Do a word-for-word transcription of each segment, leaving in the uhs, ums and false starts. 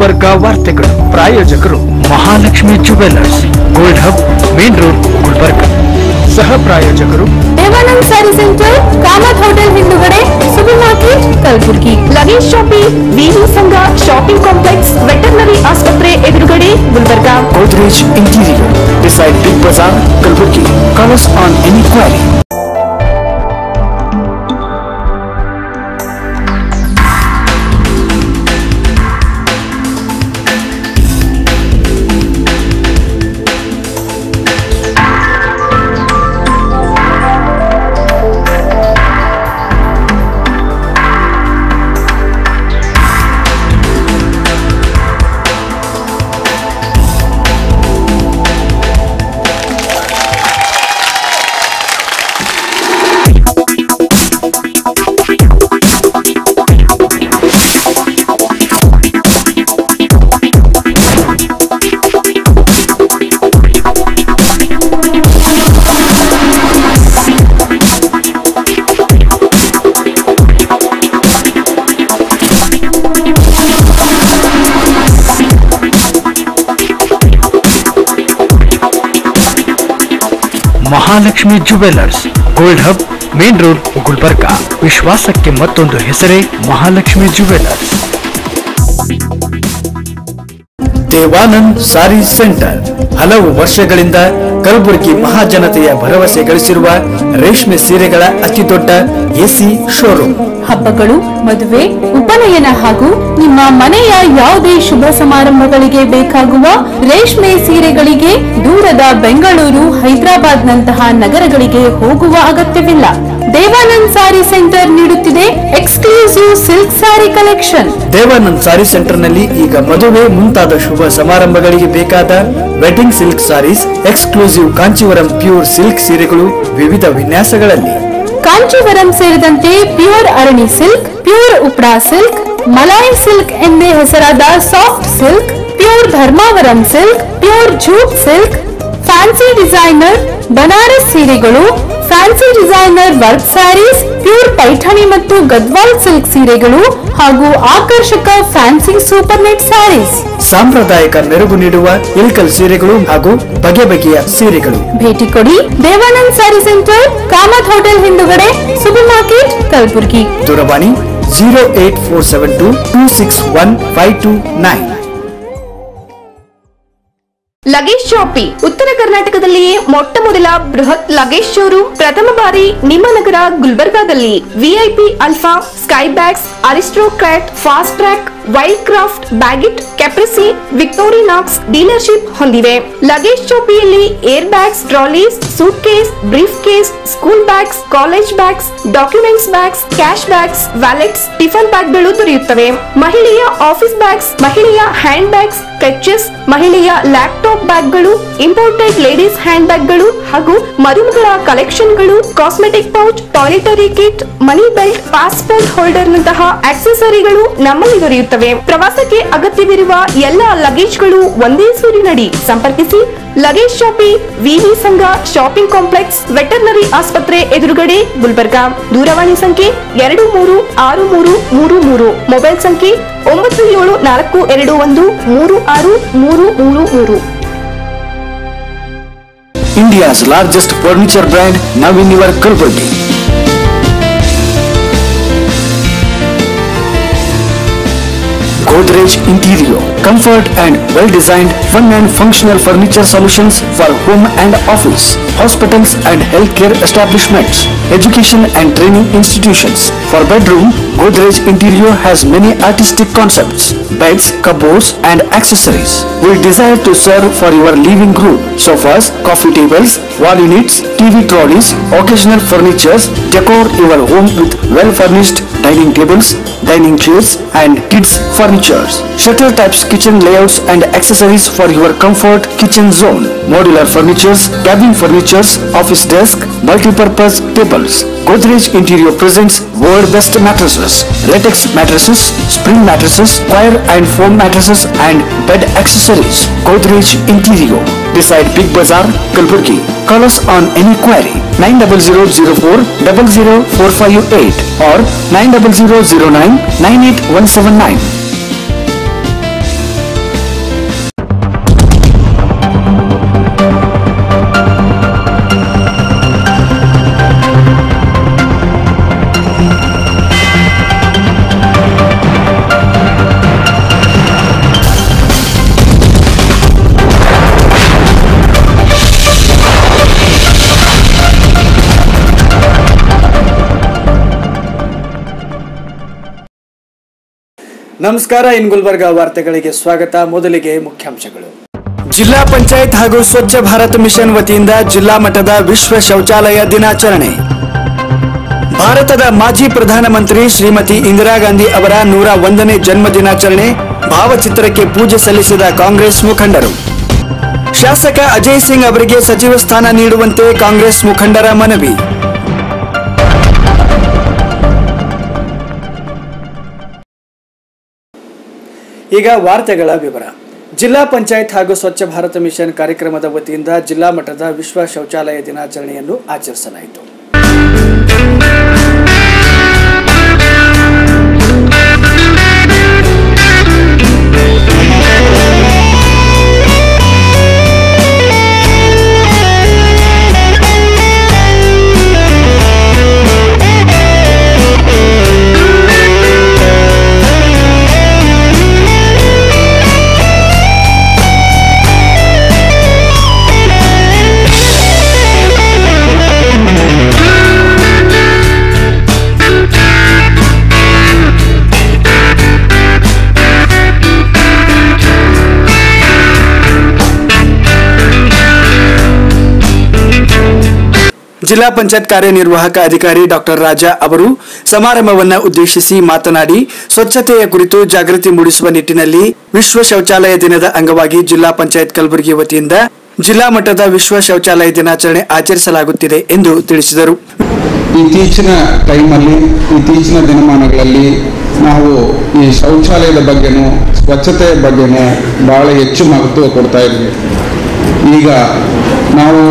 ಗುಲ್ಬರ್ಗಾ ವಾರ್ತೆಗಳು ಪ್ರಾಯೋಜಕರು Mahalakshmi jewellers, gold hub, main road, Gulbarga. ಸಹ ಪ್ರಾಯೋಜಕರು Devanand saree centre, Kamath hotel ಹಿಂದುಗಡೆ, super market, Kalaburagi. Luggage shopping, VV Sangha shopping complex, veterinary ಆಸ್ಪತ್ರೆ ಎದುರುಗಡೆ, Gulbarga. Godrej Interior beside Big Bazaar, Kalburgi. Call us on any query. Mahalakshmi jewellers, gold hub, main road, Gulbarga. ವಿಶ್ವಾಸಕ್ಕೆ ಮತ್ತೊಂದು ಹೆಸರೇ Mahalakshmi jewellers. Devanand saree centre ಹಲವು ವರ್ಷಗಳಿಂದ ಕಲಬುರಗಿ ಮಹಾಜನತೆಯ ಭರವಸೆ ಗಳಿಸಿರುವ ರೇಷ್ಮೆ ಸೀರೆಗಳ ಅತಿ ದೊಡ್ಡ ಎಸಿ ಶೋರೂಮ್. ಹಬ್ಬಗಳು, ಮದುವೆ, ಉಪನಯನ ಹಾಗೂ ನಿಮ್ಮ ಮನೆಯ ಯಾವುದೇ ಶುಭ ಸಮಾರಂಭಗಳಿಗೆ ಬೇಕಾಗುವ ರೇಷ್ಮೆ ಸೀರೆಗಳಿಗೆ ದೂರದ ಬೆಂಗಳೂರು, ಹೈದರಾಬಾದ್ ನಂತಹ ನಗರಗಳಿಗೆ ಹೋಗುವ ಅಗತ್ಯವಿಲ್ಲ. ದೇವಾನಂದ್ ಸಾರಿ ಸೆಂಟರ್ ನೀಡುತ್ತಿದೆ exclusive silk saree collection. Devanand saree centre ನಲ್ಲಿ ಈಗ ಮದುವೆ ಮುಂತಾದ ಶುಭ ಸಮಾರಂಭಗಳಿಗೆ ಬೇಕಾದ wedding silk sarees, exclusive Kanchivaram pure silk ಸೀರೆಗಳು ವಿವಿಧ ವಿನ್ಯಾಸಗಳಲ್ಲಿ. ಕಾಂಚೀವರಂ ಸೇರಿದಂತೆ pure Arani silk, pure Uppada silk, Malai silk ಎಂದೇ ಹೆಸರಾದ soft silk, pure Dharmavaram silk, pure jute silk, fancy designer Banaras ಸೀರೆಗಳು, fancy designer work sarees, pure Paithani ಮತ್ತು ಗದ್ವಾಲ್ ಸಿಲ್ಕ್ ಸೀರೆಗಳು ಹಾಗೂ ಆಕರ್ಷಕ ಫ್ಯಾನ್ಸಿ ಸೂಪರ್ ನೆಟ್ ಸ್ಯಾರೀಸ್. ಸಾಂಪ್ರದಾಯಿಕ ಮೆರುಗು ನೀಡುವ ಇಲ್ಕಲ್ ಸೀರೆಗಳು ಹಾಗೂ ಬಗೆ ಬಗೆಯ ಸೀರೆಗಳು. ಭೇಟಿ ಕೊಡಿ Devanand saree centre, Kamath hotel ಹಿಂದುಗಡೆ, ಸೂಪರ್ ಮಾರ್ಕೆಟ್, ಕಲಬುರಗಿ. ದೂರವಾಣಿ zero eight four seven two two six one five two nine. Luggage shopping ಉತ್ತರ ಕರ್ನಾಟಕದಲ್ಲಿಯೇ ಮೊಟ್ಟ ಮೊದಲ ಬೃಹತ್ ಲಗೇಜ್ ಶೋರೂಮ್ ಪ್ರಥಮ ಬಾರಿ ನಿಮ್ಮ ನಗರ ಗುಲ್ಬರ್ಗಾದಲ್ಲಿ. VIP Alfa, Skybags, Aristocrat, Fastrack, Wildcraft, Baggit, Caprese, Victorinox dealership ಹೊಂದಿವೆ. ಲಗೇಜ್ ಶಾಪಿಯಲ್ಲಿ air bags, trolleys, suitcase, briefcase, school bags, college bags, documents bags, cash bags, wallets, tiffin ಬ್ಯಾಗ್ಗಳು ದೊರೆಯುತ್ತವೆ. ಮಹಿಳೆಯ office bags, ಮಹಿಳೆಯ handbags, clutches, ಮಹಿಳೆಯ laptop ಬ್ಯಾಗ್ಗಳು, imported ladies ಹ್ಯಾಂಡ್ ಬ್ಯಾಗ್ಗಳು ಹಾಗೂ ಮರುಮಗಳ ಕಲೆಕ್ಷನ್ಗಳು, cosmetic pouch, toiletry kit, money belt, passport holder ನಂತಹ ಆಕ್ಸೆಸರಿಗಳು ನಮ್ಮಲ್ಲಿ ದೊರೆಯುತ್ತವೆ. ಪ್ರವಾಸಕ್ಕೆ ಅಗತ್ಯವಿರುವ ಎಲ್ಲ ಲಗೇಜ್ಗಳು ಒಂದೇ ಸೂರಿನಡಿ. ಸಂಪರ್ಕಿಸಿ luggage shopping, VV Sangha shopping complex, veterinary ಆಸ್ಪತ್ರೆ ಎದುರುಗಡೆ, ಗುಲ್ಬರ್ಗಾ. ದೂರವಾಣಿ ಸಂಖ್ಯೆ ಎರಡು ಮೂರು ಆರು ಮೂರು ಮೂರು ಮೂರು. ಮೊಬೈಲ್ ಸಂಖ್ಯೆ ಒಂಬತ್ತು ಏಳು ನಾಲ್ಕು ಎರಡು ಒಂದು ಮೂರು ಆರು ಮೂರು ಮೂರು ಮೂರು. India's largest furniture brand now in your Kalburgi. Godrej Interior, comfort and well-designed, fun and functional furniture solutions for home and office, hospitals and healthcare establishments, education and training institutions. For bedroom, Godrej Interior has many artistic concepts, beds, cupboards and accessories. We desire to serve for your living room, sofas, coffee tables, wall units, T V trolleys, occasional furnitures. Decor your home with well-furnished dining tables, dining chairs and kids furniture. Shutter types kitchen layouts and accessories for your comfort kitchen zone. Modular furnitures, cabin furnitures, office desk, multi-purpose tables. Godrej Interior presents world best mattresses, latex mattresses, spring mattresses, wire and foam mattresses and bed accessories. Godrej Interior beside Big Bazaar, Kalburgi. Call us on any query nine zero zero zero four zero zero four five eight or nine zero zero zero nine nine eight one seven nine. ನಮಸ್ಕಾರ, ಇನ್ ಗುಲ್ಬರ್ಗಾ ವಾರ್ತೆಗಳಿಗೆ ಸ್ವಾಗತ. ಮೊದಲಿಗೆ ಮುಖ್ಯಾಂಶಗಳು. ಜಿಲ್ಲಾ ಪಂಚಾಯತ್ ಹಾಗೂ Swachh Bharat mission ವತಿಯಿಂದ ಜಿಲ್ಲಾ ಮಟ್ಟದ ವಿಶ್ವ ಶೌಚಾಲಯ ದಿನಾಚರಣೆ. ಭಾರತದ ಮಾಜಿ ಪ್ರಧಾನಮಂತ್ರಿ ಶ್ರೀಮತಿ ಇಂದಿರಾ ಗಾಂಧಿ ಅವರ ನೂರ ಒಂದನೇ ಜನ್ಮ ದಿನಾಚರಣೆ. ಭಾವಚಿತ್ರಕ್ಕೆ ಪೂಜೆ ಸಲ್ಲಿಸಿದ ಕಾಂಗ್ರೆಸ್ ಮುಖಂಡರು. ಶಾಸಕ ಅಜಯ್ ಸಿಂಗ್ ಅವರಿಗೆ ಸಚಿವ ಸ್ಥಾನ ನೀಡುವಂತೆ ಕಾಂಗ್ರೆಸ್ ಮುಖಂಡರ ಮನವಿ. ಈಗ ವಾರ್ತೆಗಳ ವಿವರ. ಜಿಲ್ಲಾ ಪಂಚಾಯತ್ ಹಾಗೂ ಸ್ವಚ್ಛ ಭಾರತ ಮಿಷನ್ ಕಾರ್ಯಕ್ರಮದ ವತಿಯಿಂದ ಜಿಲ್ಲಾ ಮಟ್ಟದ ವಿಶ್ವ ಶೌಚಾಲಯ ದಿನಾಚರಣೆಯನ್ನು ಆಚರಿಸಲಾಯಿತು. ಜಿಲ್ಲಾ ಪಂಚಾಯತ್ ಕಾರ್ಯನಿರ್ವಾಹಕ ಅಧಿಕಾರಿ ಡಾಕ್ಟರ್ ರಾಜಾ ಅವರು ಸಮಾರಂಭವನ್ನು ಉದ್ದೇಶಿಸಿ ಮಾತನಾಡಿ, ಸ್ವಚ್ಛತೆಯ ಕುರಿತು ಜಾಗೃತಿ ಮೂಡಿಸುವ ನಿಟ್ಟಿನಲ್ಲಿ ವಿಶ್ವ ಶೌಚಾಲಯ ದಿನದ ಅಂಗವಾಗಿ ಜಿಲ್ಲಾ ಪಂಚಾಯತ್ ಕಲಬುರಗಿ ವತಿಯಿಂದ ಜಿಲ್ಲಾ ಮಟ್ಟದ ವಿಶ್ವ ಶೌಚಾಲಯ ದಿನಾಚರಣೆ ಆಚರಿಸಲಾಗುತ್ತಿದೆ ಎಂದು ತಿಳಿಸಿದರು. ಇತ್ತೀಚಿನ ಟೈಮಲ್ಲಿ ಇತ್ತೀಚಿನ ದಿನಮಾನಗಳಲ್ಲಿ ನಾವು ಈ ಶೌಚಾಲಯದ ಬಗ್ಗೆನೂ ಸ್ವಚ್ಛತೆಯ ಬಗ್ಗೆನೂ ಬಹಳ ಹೆಚ್ಚು ಮಹತ್ವ ಕೊಡ್ತಾ ಇದ್ವಿ. ಈಗ ನಾವು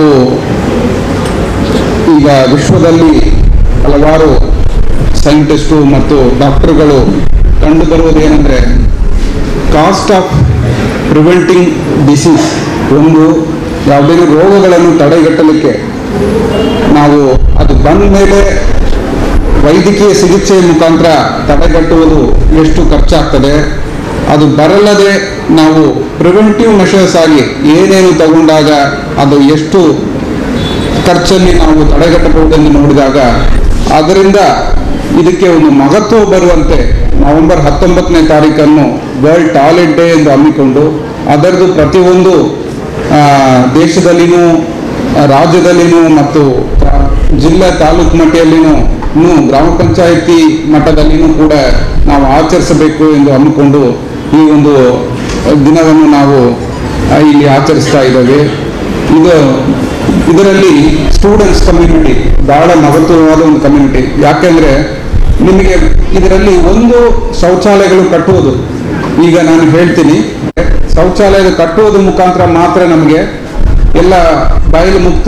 ಈಗ ವಿಶ್ವದಲ್ಲಿ ಹಲವಾರು ಸೈಂಟಿಸ್ಟು ಮತ್ತು ಡಾಕ್ಟರ್ಗಳು ಕಂಡುಬರುವುದೇನೆಂದರೆ, ಕಾಸ್ಟ್ ಆಫ್ ಪ್ರಿವೆಂಟಿಂಗ್ ಡಿಸೀಸ್, ಒಂದು ಯಾವುದೇ ರೋಗಗಳನ್ನು ತಡೆಗಟ್ಟಲಿಕ್ಕೆ ನಾವು ಅದು ಬಂದ ಮೇಲೆ ವೈದ್ಯಕೀಯ ಚಿಕಿತ್ಸೆಯ ಮುಖಾಂತರ ತಡೆಗಟ್ಟುವುದು ಎಷ್ಟು ಖರ್ಚಾಗ್ತದೆ, ಅದು ಬರಲ್ಲದೆ ನಾವು ಪ್ರಿವೆಂಟಿವ್ ಮೆಷರ್ಸ್ ಆಗಿ ಏನೇನು ತಗೊಂಡಾಗ ಅದು ಎಷ್ಟು ಖರ್ಚಲ್ಲಿ ನಾವು ತಡೆಗಟ್ಟಬಹುದೆಂದು ನೋಡಿದಾಗ ಅದರಿಂದ ಇದಕ್ಕೆ ಒಂದು ಮಹತ್ವ ಬರುವಂತೆ ನವೆಂಬರ್ ಹತ್ತೊಂಬತ್ತನೇ ತಾರೀಕನ್ನು ವರ್ಲ್ಡ್ ಟಾಯ್ಲೆಟ್ ಡೇ ಎಂದು ಹಮ್ಮಿಕೊಂಡು ಅದರದ್ದು ಪ್ರತಿಯೊಂದು ದೇಶದಲ್ಲಿನೂ ರಾಜ್ಯದಲ್ಲಿನೂ ಮತ್ತು ಜಿಲ್ಲಾ ತಾಲೂಕು ಮಟ್ಟದಲ್ಲಿನೂ ಗ್ರಾಮ ಪಂಚಾಯಿತಿ ಮಟ್ಟದಲ್ಲಿನೂ ಕೂಡ ನಾವು ಆಚರಿಸಬೇಕು ಎಂದು ಹಮ್ಮಿಕೊಂಡು ಈ ಒಂದು ದಿನವನ್ನು ನಾವು ಇಲ್ಲಿ ಆಚರಿಸ್ತಾ ಇದ್ದೇವೆ. ಇದು ಇದರಲ್ಲಿ ಸ್ಟೂಡೆಂಟ್ಸ್ ಕಮ್ಯುನಿಟಿ ಬಹಳ ಮಹತ್ವವಾದ ಒಂದು ಕಮ್ಯುನಿಟಿ. ಯಾಕೆಂದರೆ ನಿಮಗೆ ಇದರಲ್ಲಿ ಒಂದು ಶೌಚಾಲಯಗಳು ಕಟ್ಟುವುದು, ಈಗ ನಾನು ಹೇಳ್ತೀನಿ, ಶೌಚಾಲಯ ಕಟ್ಟುವುದ್ರ ಮುಖಾಂತರ ಮಾತ್ರ ನಮಗೆ ಎಲ್ಲ ಬಯಲು ಮುಕ್ತ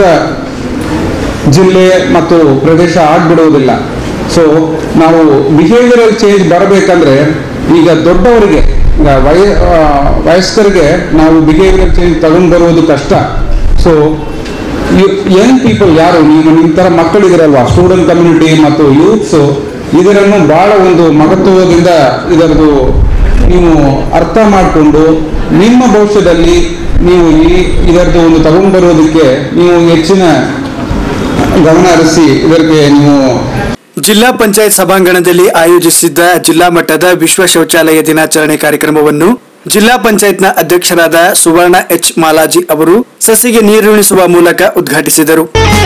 ಜಿಲ್ಲೆ ಮತ್ತು ಪ್ರದೇಶ ಆಗ್ಬಿಡುವುದಿಲ್ಲ. ಸೊ ನಾವು ಬಿಹೇವಿಯರಲ್ ಚೇಂಜ್ ಬರಬೇಕಂದ್ರೆ ಈಗ ದೊಡ್ಡವರಿಗೆ ವಯ ವಯಸ್ಕರಿಗೆ ನಾವು ಬಿಹೇವಿಯರಲ್ ಚೇಂಜ್ ತಗೊಂಡು ಬರುವುದು ಕಷ್ಟ. ಸೊ ಯಂಗ್ ಪೀಪಲ್ ಯಾರು ನೀವು ನಿಮ್ಮ ಥರ ಮಕ್ಕಳಿದಿರಲ್ವಾ, ಸ್ಟೂಡೆಂಟ್ ಕಮ್ಯುನಿಟಿ ಮತ್ತು ಯೂತ್ಸು ಇದರನ್ನು ಬಹಳ ಒಂದು ಮಹತ್ವದಿಂದ ಇದರದು ನೀವು ಅರ್ಥ ಮಾಡಿಕೊಂಡು ನಿಮ್ಮ ಭವಿಷ್ಯದಲ್ಲಿ ನೀವು ಈ ಇದರದ್ದು ಒಂದು ತಗೊಂಡ್ಬರೋದಕ್ಕೆ ನೀವು ಹೆಚ್ಚಿನ ಗಮನ ಹರಿಸಿ ಇದಕ್ಕೆ ನೀವು. ಜಿಲ್ಲಾ ಪಂಚಾಯತ್ ಸಭಾಂಗಣದಲ್ಲಿ ಆಯೋಜಿಸಿದ್ದ ಜಿಲ್ಲಾ ಮಟ್ಟದ ವಿಶ್ವ ಶೌಚಾಲಯ ದಿನಾಚರಣೆ ಕಾರ್ಯಕ್ರಮವನ್ನು ಜಿಲ್ಲಾ ಪಂಚಾಯತ್ನ ಅಧ್ಯಕ್ಷರಾದ ಸುವರ್ಣ ಎಚ್ ಮಾಲಾಜಿ ಅವರು ಸಸಿಗೆ ನೀರುಣಿಸುವ ಮೂಲಕ ಉದ್ಘಾಟಿಸಿದರು.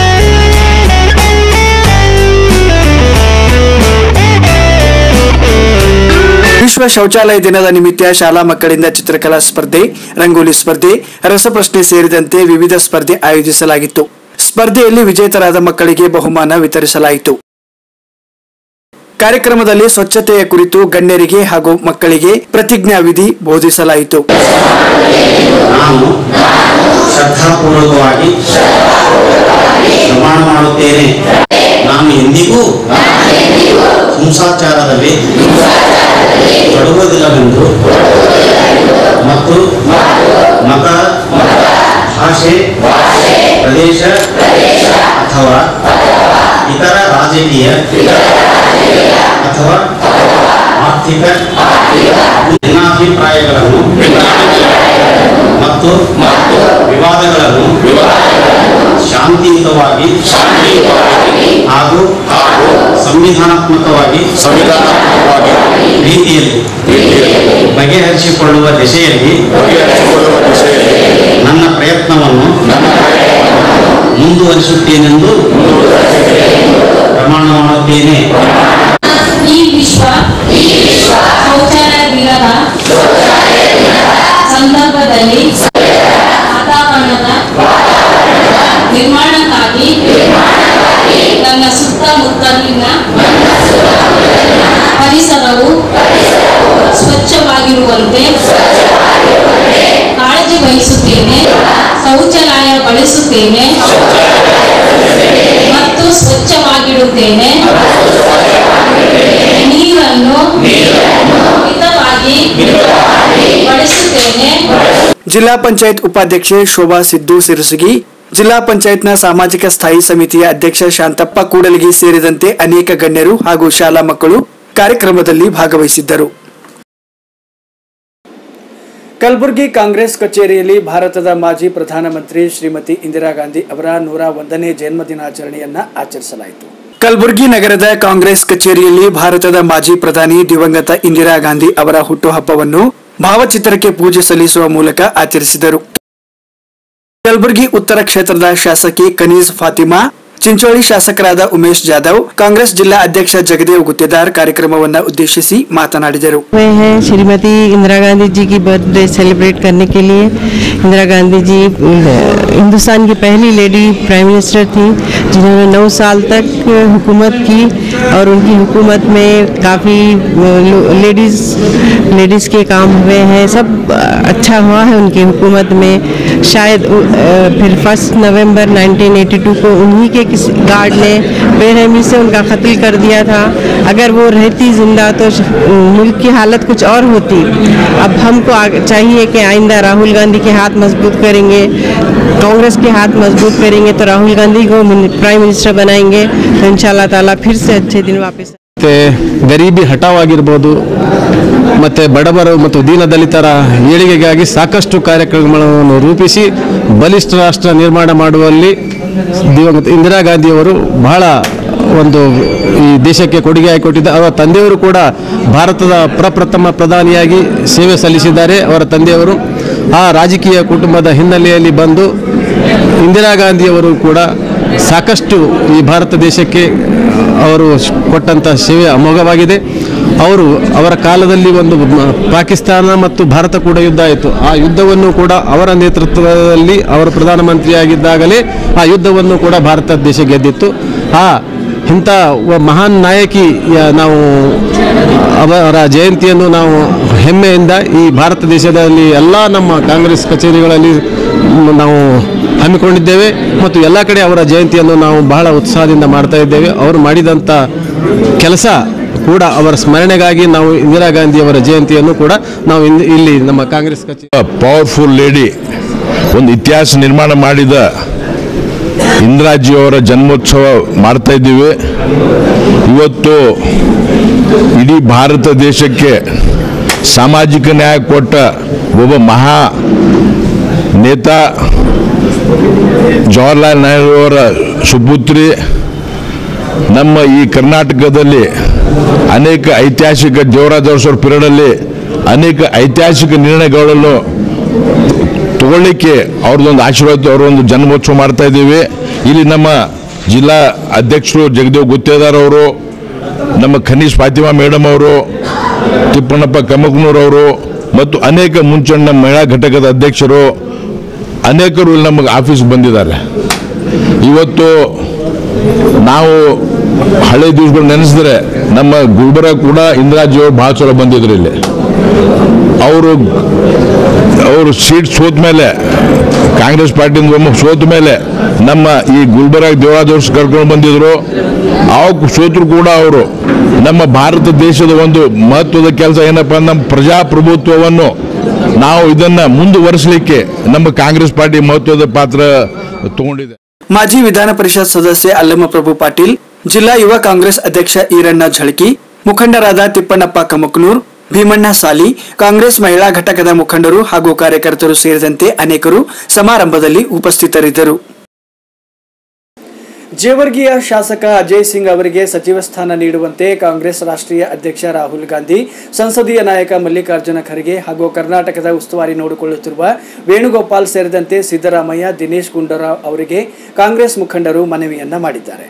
ವಿಶ್ವ ಶೌಚಾಲಯ ದಿನದ ನಿಮಿತ್ತ ಶಾಲಾ ಮಕ್ಕಳಿಂದ ಚಿತ್ರಕಲಾ ಸ್ಪರ್ಧೆ, ರಂಗೋಲಿ ಸ್ಪರ್ಧೆ, ರಸಪ್ರಶ್ನೆ ಸೇರಿದಂತೆ ವಿವಿಧ ಸ್ಪರ್ಧೆ ಆಯೋಜಿಸಲಾಗಿತ್ತು. ಸ್ಪರ್ಧೆಯಲ್ಲಿ ವಿಜೇತರಾದ ಮಕ್ಕಳಿಗೆ ಬಹುಮಾನ ವಿತರಿಸಲಾಯಿತು. ಕಾರ್ಯಕ್ರಮದಲ್ಲಿ ಸ್ವಚ್ಛತೆಯ ಕುರಿತು ಗಣ್ಯರಿಗೆ ಹಾಗೂ ಮಕ್ಕಳಿಗೆ ಪ್ರತಿಜ್ಞಾ ವಿಧಿ ಬೋಧಿಸಲಾಯಿತು. ನಾನು ಶ್ರದ್ಧಾಪೂರ್ವಕವಾಗಿ ಪ್ರಮಾಣ ಮಾಡುತ್ತೇನೆ, ನಾನು ಎಂದಿಗೂ ಹಿಂಸಾಚಾರದಲ್ಲಿ ತೊಡಗುವುದಿಲ್ಲವೆಂದು ಮತ್ತು ಮತ, ಭಾಷೆ, ಪ್ರದೇಶ ಅಥವಾ ಇತರ ರಾಜಕೀಯ ಅಥವಾ ಆರ್ಥಿಕ ಭಿನ್ನಾಭಿಪ್ರಾಯಗಳನ್ನು ಮತ್ತು ವಿವಾದಗಳನ್ನು ಶಾಂತಿಯುತವಾಗಿ ಹಾಗೂ ಸಂವಿಧಾನಾತ್ಮಕವಾಗಿ ರೀತಿಯಲ್ಲಿ ಬಗೆಹರಿಸಿಕೊಳ್ಳುವ ದಿಶೆಯಲ್ಲಿ ನನ್ನ ಪ್ರಯತ್ನವನ್ನು ಮುಂದುವರಿಸುತ್ತೇನೆಂದು ಪ್ರಮಾಣ ಮಾಡುತ್ತೇನೆ. ಈ ವಿಶ್ವ ಶೌಚಾಲಯ ದಿನದ ಸಂದರ್ಭದಲ್ಲಿ ವಾತಾವರಣದ ನಿರ್ಮಾಣಕ್ಕಾಗಿ ನನ್ನ ಸುತ್ತಮುತ್ತಲಿನ ಪರಿಸರವು ಸ್ವಚ್ಛವಾಗಿರುವಂತೆ ಕಾಳಜಿ ವಹಿಸುತ್ತೇನೆ. ಶೌಚಾಲಯ ಬಳಸುತ್ತೇನೆ ಮತ್ತು ಸ್ವಚ್ಛವಾಗಿಡುತ್ತೇನೆ. ನೀರನ್ನು ಮಿತವಾಗಿ ಬಳಸುತ್ತೇನೆ. ಜಿಲ್ಲಾ ಪಂಚಾಯತ್ ಉಪಾಧ್ಯಕ್ಷೆ ಶೋಭಾ ಸಿದ್ದು ಸಿರಸಗಿ, ಜಿಲ್ಲಾ ಪಂಚಾಯತ್ನ ಸಾಮಾಜಿಕ ಸ್ಥಾಯಿ ಸಮಿತಿಯ ಅಧ್ಯಕ್ಷ ಶಾಂತಪ್ಪ ಕೂಡಲಗಿ ಸೇರಿದಂತೆ ಅನೇಕ ಗಣ್ಯರು ಹಾಗೂ ಶಾಲಾ ಮಕ್ಕಳು ಕಾರ್ಯಕ್ರಮದಲ್ಲಿ ಭಾಗವಹಿಸಿದ್ದರು. ಕಲಬುರಗಿ ಕಾಂಗ್ರೆಸ್ ಕಚೇರಿಯಲ್ಲಿ ಭಾರತದ ಮಾಜಿ ಪ್ರಧಾನಮಂತ್ರಿ ಶ್ರೀಮತಿ ಇಂದಿರಾ ಗಾಂಧಿ ಅವರ ನೂರ ಒಂದನೇ ಜನ್ಮದಿನಾಚರಣೆಯನ್ನ ಆಚರಿಸಲಾಯಿತು. ಕಲಬುರಗಿ ನಗರದ ಕಾಂಗ್ರೆಸ್ ಕಚೇರಿಯಲ್ಲಿ ಭಾರತದ ಮಾಜಿ ಪ್ರಧಾನಿ ದಿವಂಗತ ಇಂದಿರಾ ಗಾಂಧಿ ಅವರ ಹುಟ್ಟುಹಬ್ಬವನ್ನು ಭಾವಚಿತ್ರಕ್ಕೆ ಪೂಜೆ ಸಲ್ಲಿಸುವ ಮೂಲಕ ಆಚರಿಸಿದರು. ಕಲಬುರಗಿ ಉತ್ತರ ಕ್ಷೇತ್ರದ ಶಾಸಕಿ ಕನೀಜ್ ಫಾತಿಮಾ, ಚಿಂಚೋಳಿ ಶಾಸಕರಾದ ಉಮೇಶ್ ಜಾಧವ್, ಕಾಂಗ್ರೆಸ್ ಜಿಲ್ಲಾ अध्यक्ष जगदेव गुत्तेदार कार्यक्रमವನ್ನು ಉದ್ದೇಶಿಸಿ ಮಾತನಾಡಿದರು. श्रीमती इंदिरा गांधी जी की बर्थडे सेलिब्रेट करने के लिए इंदिरा गांधी जी हिंदुस्तान की पहली लेडी प्राइम मिनिस्टर थी जिन्होंने नौ साल तक हुकूमत की और उनकी हुकूमत में काफ़ी लेडीज़ लेडीज़ के काम हुए हैं. सब अच्छा हुआ है उनकी हुकूमत में. शायद फिर first November nineteen eighty two को उन्हीं के किसी गार्ड ने बेरहमी से उनका कत्ल कर दिया था. अगर वो रहती जिंदा तो मुल्क की हालत कुछ और होती. अब हमको चाहिए कि आइंदा राहुल गांधी के हाथ मजबूत करेंगे, कांग्रेस के हाथ मजबूत करेंगे तो राहुल गांधी को प्राइम मिनिस्टर बनाएंगे तो इंशाल्लाह ताला फिर से अच्छे दिन वापस. ಗರೀಬಿ ಹಠಾವಾಗಿರ್ಬೋದು ಮತ್ತು ಬಡವರು ಮತ್ತು ದೀನದಲಿತರ ಏಳಿಗೆಗಾಗಿ ಸಾಕಷ್ಟು ಕಾರ್ಯಕ್ರಮಗಳನ್ನು ರೂಪಿಸಿ ಬಲಿಷ್ಠ ರಾಷ್ಟ್ರ ನಿರ್ಮಾಣ ಮಾಡುವಲ್ಲಿ ದಿವಂಗತ ಇಂದಿರಾ ಗಾಂಧಿಯವರು ಬಹಳ ಒಂದು ಈ ದೇಶಕ್ಕೆ ಕೊಡುಗೆಯಾಗಿ ಕೊಟ್ಟಿದ್ದ. ಅವರ ತಂದೆಯವರು ಕೂಡ ಭಾರತದ ಪ್ರಪ್ರಥಮ ಪ್ರಧಾನಿಯಾಗಿ ಸೇವೆ ಸಲ್ಲಿಸಿದ್ದಾರೆ. ಅವರ ತಂದೆಯವರು ಆ ರಾಜಕೀಯ ಕುಟುಂಬದ ಹಿನ್ನೆಲೆಯಲ್ಲಿ ಬಂದು ಇಂದಿರಾ ಗಾಂಧಿಯವರು ಕೂಡ ಸಾಕಷ್ಟು ಈ ಭಾರತ ದೇಶಕ್ಕೆ ಅವರು ಕೊಟ್ಟಂಥ ಸೇವೆ ಅಮೋಘವಾಗಿದೆ. ಅವರು ಅವರ ಕಾಲದಲ್ಲಿ ಒಂದು ಪಾಕಿಸ್ತಾನ ಮತ್ತು ಭಾರತ ಕೂಡ ಯುದ್ಧ ಆಯಿತು. ಆ ಯುದ್ಧವನ್ನು ಕೂಡ ಅವರ ನೇತೃತ್ವದಲ್ಲಿ ಅವರು ಪ್ರಧಾನಮಂತ್ರಿಯಾಗಿದ್ದಾಗಲೇ ಆ ಯುದ್ಧವನ್ನು ಕೂಡ ಭಾರತ ದೇಶ ಗೆದ್ದಿತ್ತು. ಆ ಇಂಥ ಮಹಾನ್ ನಾಯಕಿ ನಾವು ಅವರ ಜಯಂತಿಯನ್ನು ನಾವು ಹೆಮ್ಮೆಯಿಂದ ಈ ಭಾರತ ದೇಶದಲ್ಲಿ ಎಲ್ಲ ನಮ್ಮ ಕಾಂಗ್ರೆಸ್ ಕಚೇರಿಗಳಲ್ಲಿ ನಾವು ಹಮ್ಮಿಕೊಂಡಿದ್ದೇವೆ ಮತ್ತು ಎಲ್ಲ ಕಡೆ ಅವರ ಜಯಂತಿಯನ್ನು ನಾವು ಬಹಳ ಉತ್ಸಾಹದಿಂದ ಮಾಡ್ತಾ ಇದ್ದೇವೆ. ಅವರು ಮಾಡಿದಂಥ ಕೆಲಸ ಕೂಡ ಅವರ ಸ್ಮರಣೆಗಾಗಿ ನಾವು ಇಂದಿರಾ ಗಾಂಧಿ ಅವರ ಜಯಂತಿಯನ್ನು ಕೂಡ ನಾವು ಇಲ್ಲಿ ನಮ್ಮ ಕಾಂಗ್ರೆಸ್ ಕಚೇರಿ ಪವರ್ಫುಲ್ ಲೇಡಿ, ಒಂದು ಇತಿಹಾಸ ನಿರ್ಮಾಣ ಮಾಡಿದ ಇಂದಿರಾಜಿಯವರ ಜನ್ಮೋತ್ಸವ ಮಾಡ್ತಾ ಇದ್ದೀವಿ. ಇವತ್ತು ಇಡೀ ಭಾರತ ದೇಶಕ್ಕೆ ಸಾಮಾಜಿಕ ನ್ಯಾಯ ಕೊಟ್ಟ ಒಬ್ಬ ಮಹಾ ನೇತಾ ಜವಾಹರ್ಲಾಲ್ ನೆಹರು ಅವರ ಸುಪುತ್ರಿ. ನಮ್ಮ ಈ ಕರ್ನಾಟಕದಲ್ಲಿ ಅನೇಕ ಐತಿಹಾಸಿಕ ದೇವರಾಜ ಅರಸರ ಪೀರಿಯಡಲ್ಲಿ ಅನೇಕ ಐತಿಹಾಸಿಕ ನಿರ್ಣಯಗಳನ್ನು ತಗೊಳ್ಳಿಕ್ಕೆ ಅವ್ರದ್ದೊಂದು ಆಶೀರ್ವಾದ, ಅವರೊಂದು ಜನ್ಮೋತ್ಸವ ಮಾಡ್ತಾ ಇದ್ದೀವಿ. ಇಲ್ಲಿ ನಮ್ಮ ಜಿಲ್ಲಾ ಅಧ್ಯಕ್ಷರು ಜಗದೇವ್ ಗುತ್ತೇದಾರ್ ಅವರು, ನಮ್ಮ ಖನೀಜ್ ಫಾತಿಮಾ ಮೇಡಮ್ ಅವರು, ತಿಪ್ಪಣ್ಣಪ್ಪ ಕಮಕ್ನೂರ್ ಅವರು ಮತ್ತು ಅನೇಕ ಮುಂಚೂಣಿ ಮಹಿಳಾ ಘಟಕದ ಅಧ್ಯಕ್ಷರು ಅನೇಕರು ಇಲ್ಲಿ ನಮಗೆ ಆಫೀಸ್ಗೆ ಬಂದಿದ್ದಾರೆ. ಇವತ್ತು ನಾವು ಹಳೆ ದಿವಸಗಳು ನೆನೆಸಿದ್ರೆ ನಮ್ಮ ಗುಲ್ಬರ್ಗ ಕೂಡ ಇಂದಿರಾಜಿಯವರು ಭಾಳ ಸಲ ಬಂದಿದ್ರು. ಇಲ್ಲಿ ಅವರು ಅವರು ಸೀಟ್ ಸೋತ ಮೇಲೆ ಕಾಂಗ್ರೆಸ್ ಪಾರ್ಟಿಯಿಂದ ಒಮ್ಮೆ ಸೋತ ಮೇಲೆ ನಮ್ಮ ಈ ಗುಲ್ಬರ್ಗ ದೇವರಾಜ್ ಕರ್ಕೊಂಡು ಬಂದಿದ್ರು. ಅವಾಗ ಸೋತರು ಕೂಡ ಅವರು ನಮ್ಮ ಭಾರತ ದೇಶದ ಒಂದು ಮಹತ್ವದ ಕೆಲಸ ಏನಪ್ಪ, ನಮ್ಮ ಪ್ರಜಾಪ್ರಭುತ್ವವನ್ನು ನಾವು ಇದನ್ನ ಮುಂದುವರಿಸಲಿಕ್ಕೆ ನಮ್ಮ ಕಾಂಗ್ರೆಸ್ ಪಾರ್ಟಿ ಮಹತ್ವದ ಪಾತ್ರ ತಗೊಂಡಿದೆ. ಮಾಜಿ ವಿಧಾನ ಪರಿಷತ್ ಸದಸ್ಯ ಅಲ್ಲಮಪ್ರಭು ಪಾಟೀಲ್, ಜಿಲ್ಲಾ ಯುವ ಕಾಂಗ್ರೆಸ್ ಅಧ್ಯಕ್ಷ ಈರಣ್ಣ ಝಳಕಿ, ಮುಖಂಡರಾದ ತಿಪ್ಪಣ್ಣಪ್ಪ ಕಮಕ್ನೂರ್, ಭೀಮಣ್ಣ ಸಾಲಿ, ಕಾಂಗ್ರೆಸ್ ಮಹಿಳಾ ಘಟಕದ ಮುಖಂಡರು ಹಾಗೂ ಕಾರ್ಯಕರ್ತರು ಸೇರಿದಂತೆ ಅನೇಕರು ಸಮಾರಂಭದಲ್ಲಿ ಉಪಸ್ಥಿತರಿದ್ದರು. ಜೇವರ್ಗಿಯ ಶಾಸಕ ಅಜಯ್ ಸಿಂಗ್ ಅವರಿಗೆ ಸಚಿವ ಸ್ಥಾನ ನೀಡುವಂತೆ ಕಾಂಗ್ರೆಸ್ ರಾಷ್ಟ್ರೀಯ ಅಧ್ಯಕ್ಷ ರಾಹುಲ್ ಗಾಂಧಿ, ಸಂಸದೀಯ ನಾಯಕ ಮಲ್ಲಿಕಾರ್ಜುನ ಖರ್ಗೆ ಹಾಗೂ ಕರ್ನಾಟಕದ ಉಸ್ತುವಾರಿ ನೋಡಿಕೊಳ್ಳುತ್ತಿರುವ ವೇಣುಗೋಪಾಲ್ ಸೇರಿದಂತೆ ಸಿದ್ದರಾಮಯ್ಯ, ದಿನೇಶ್ ಗುಂಡೂರಾವ್ ಅವರಿಗೆ ಕಾಂಗ್ರೆಸ್ ಮುಖಂಡರು ಮನವಿಯನ್ನ ಮಾಡಿದ್ದಾರೆ.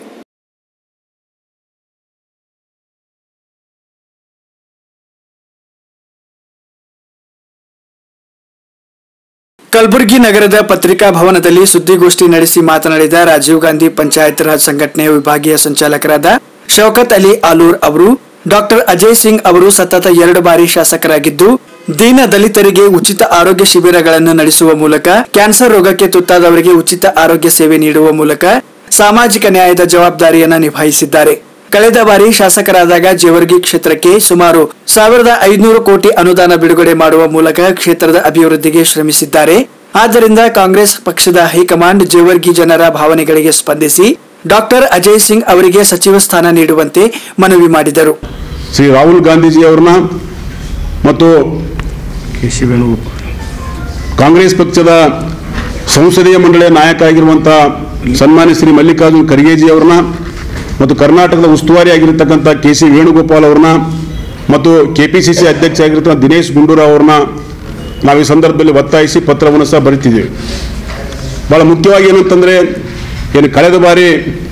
ಕಲಬುರಗಿ ನಗರದ ಪತ್ರಿಕಾ ಭವನದಲ್ಲಿ ಸುದ್ದಿಗೋಷ್ಠಿ ನಡೆಸಿ ಮಾತನಾಡಿದ ರಾಜೀವ್ ಗಾಂಧಿ ಪಂಚಾಯತ್ ರಾಜ್ ಸಂಘಟನೆಯ ವಿಭಾಗೀಯ ಸಂಚಾಲಕರಾದ ಶೌಕತ್ ಅಲಿ ಆಲೂರ್ ಅವರು, ಡಾಕ್ಟರ್ ಅಜಯ್ ಸಿಂಗ್ ಅವರು ಸತತ ಎರಡು ಬಾರಿ ಶಾಸಕರಾಗಿದ್ದು, ದೀನ ದಲಿತರಿಗೆ ಉಚಿತ ಆರೋಗ್ಯ ಶಿಬಿರಗಳನ್ನು ನಡೆಸುವ ಮೂಲಕ, ಕ್ಯಾನ್ಸರ್ ರೋಗಕ್ಕೆ ತುತ್ತಾದವರಿಗೆ ಉಚಿತ ಆರೋಗ್ಯ ಸೇವೆ ನೀಡುವ ಮೂಲಕ ಸಾಮಾಜಿಕ ನ್ಯಾಯದ ಜವಾಬ್ದಾರಿಯನ್ನು ನಿಭಾಯಿಸಿದ್ದಾರೆ. ಕಳೆದ ಬಾರಿ ಶಾಸಕರಾದಾಗ ಜೇವರ್ಗಿ ಕ್ಷೇತ್ರಕ್ಕೆ ಸುಮಾರು ಸಾವಿರದ ಐದುನೂರು ಕೋಟಿ ಅನುದಾನ ಬಿಡುಗಡೆ ಮಾಡುವ ಮೂಲಕ ಕ್ಷೇತ್ರದ ಅಭಿವೃದ್ಧಿಗೆ ಶ್ರಮಿಸಿದ್ದಾರೆ. ಆದ್ದರಿಂದ ಕಾಂಗ್ರೆಸ್ ಪಕ್ಷದ ಹೈಕಮಾಂಡ್ ಜೇವರ್ಗಿ ಜನರ ಭಾವನೆಗಳಿಗೆ ಸ್ಪಂದಿಸಿ ಡಾಕ್ಟರ್ ಅಜಯ್ ಸಿಂಗ್ ಅವರಿಗೆ ಸಚಿವ ಸ್ಥಾನ ನೀಡುವಂತೆ ಮನವಿ ಮಾಡಿದರು. ಶ್ರೀ ರಾಹುಲ್ ಗಾಂಧೀಜಿ ಅವರನ್ನ ಮತ್ತು ಕಾಂಗ್ರೆಸ್ ಪಕ್ಷದ ಸಂಸದೀಯ ಮಂಡಳಿಯ ನಾಯಕ ಆಗಿರುವಂತಹ ಸನ್ಮಾನ್ಯ ಶ್ರೀ ಮಲ್ಲಿಕಾರ್ಜುನ ಖರ್ಗೆಜಿ ಅವರನ್ನ ಮತ್ತು ಕರ್ನಾಟಕದ ಉಸ್ತುವಾರಿ ಆಗಿರತಕ್ಕಂಥ ಕೆ ಸಿ ವೇಣುಗೋಪಾಲ್ ಅವ್ರನ್ನ ಮತ್ತು ಕೆ ಪಿ ಸಿ ಸಿ ಅಧ್ಯಕ್ಷ ಆಗಿರ್ತಕ್ಕಂಥ ದಿನೇಶ್ ಗುಂಡೂರಾವ್ ಅವ್ರನ್ನ ನಾವು ಈ ಸಂದರ್ಭದಲ್ಲಿ ಒತ್ತಾಯಿಸಿ ಪತ್ರವನ್ನು ಸಹ ಬರೀತಿದ್ದೀವಿ. ಭಾಳ ಮುಖ್ಯವಾಗಿ ಏನಂತಂದರೆ, ಏನು ಕಳೆದ ಬಾರಿ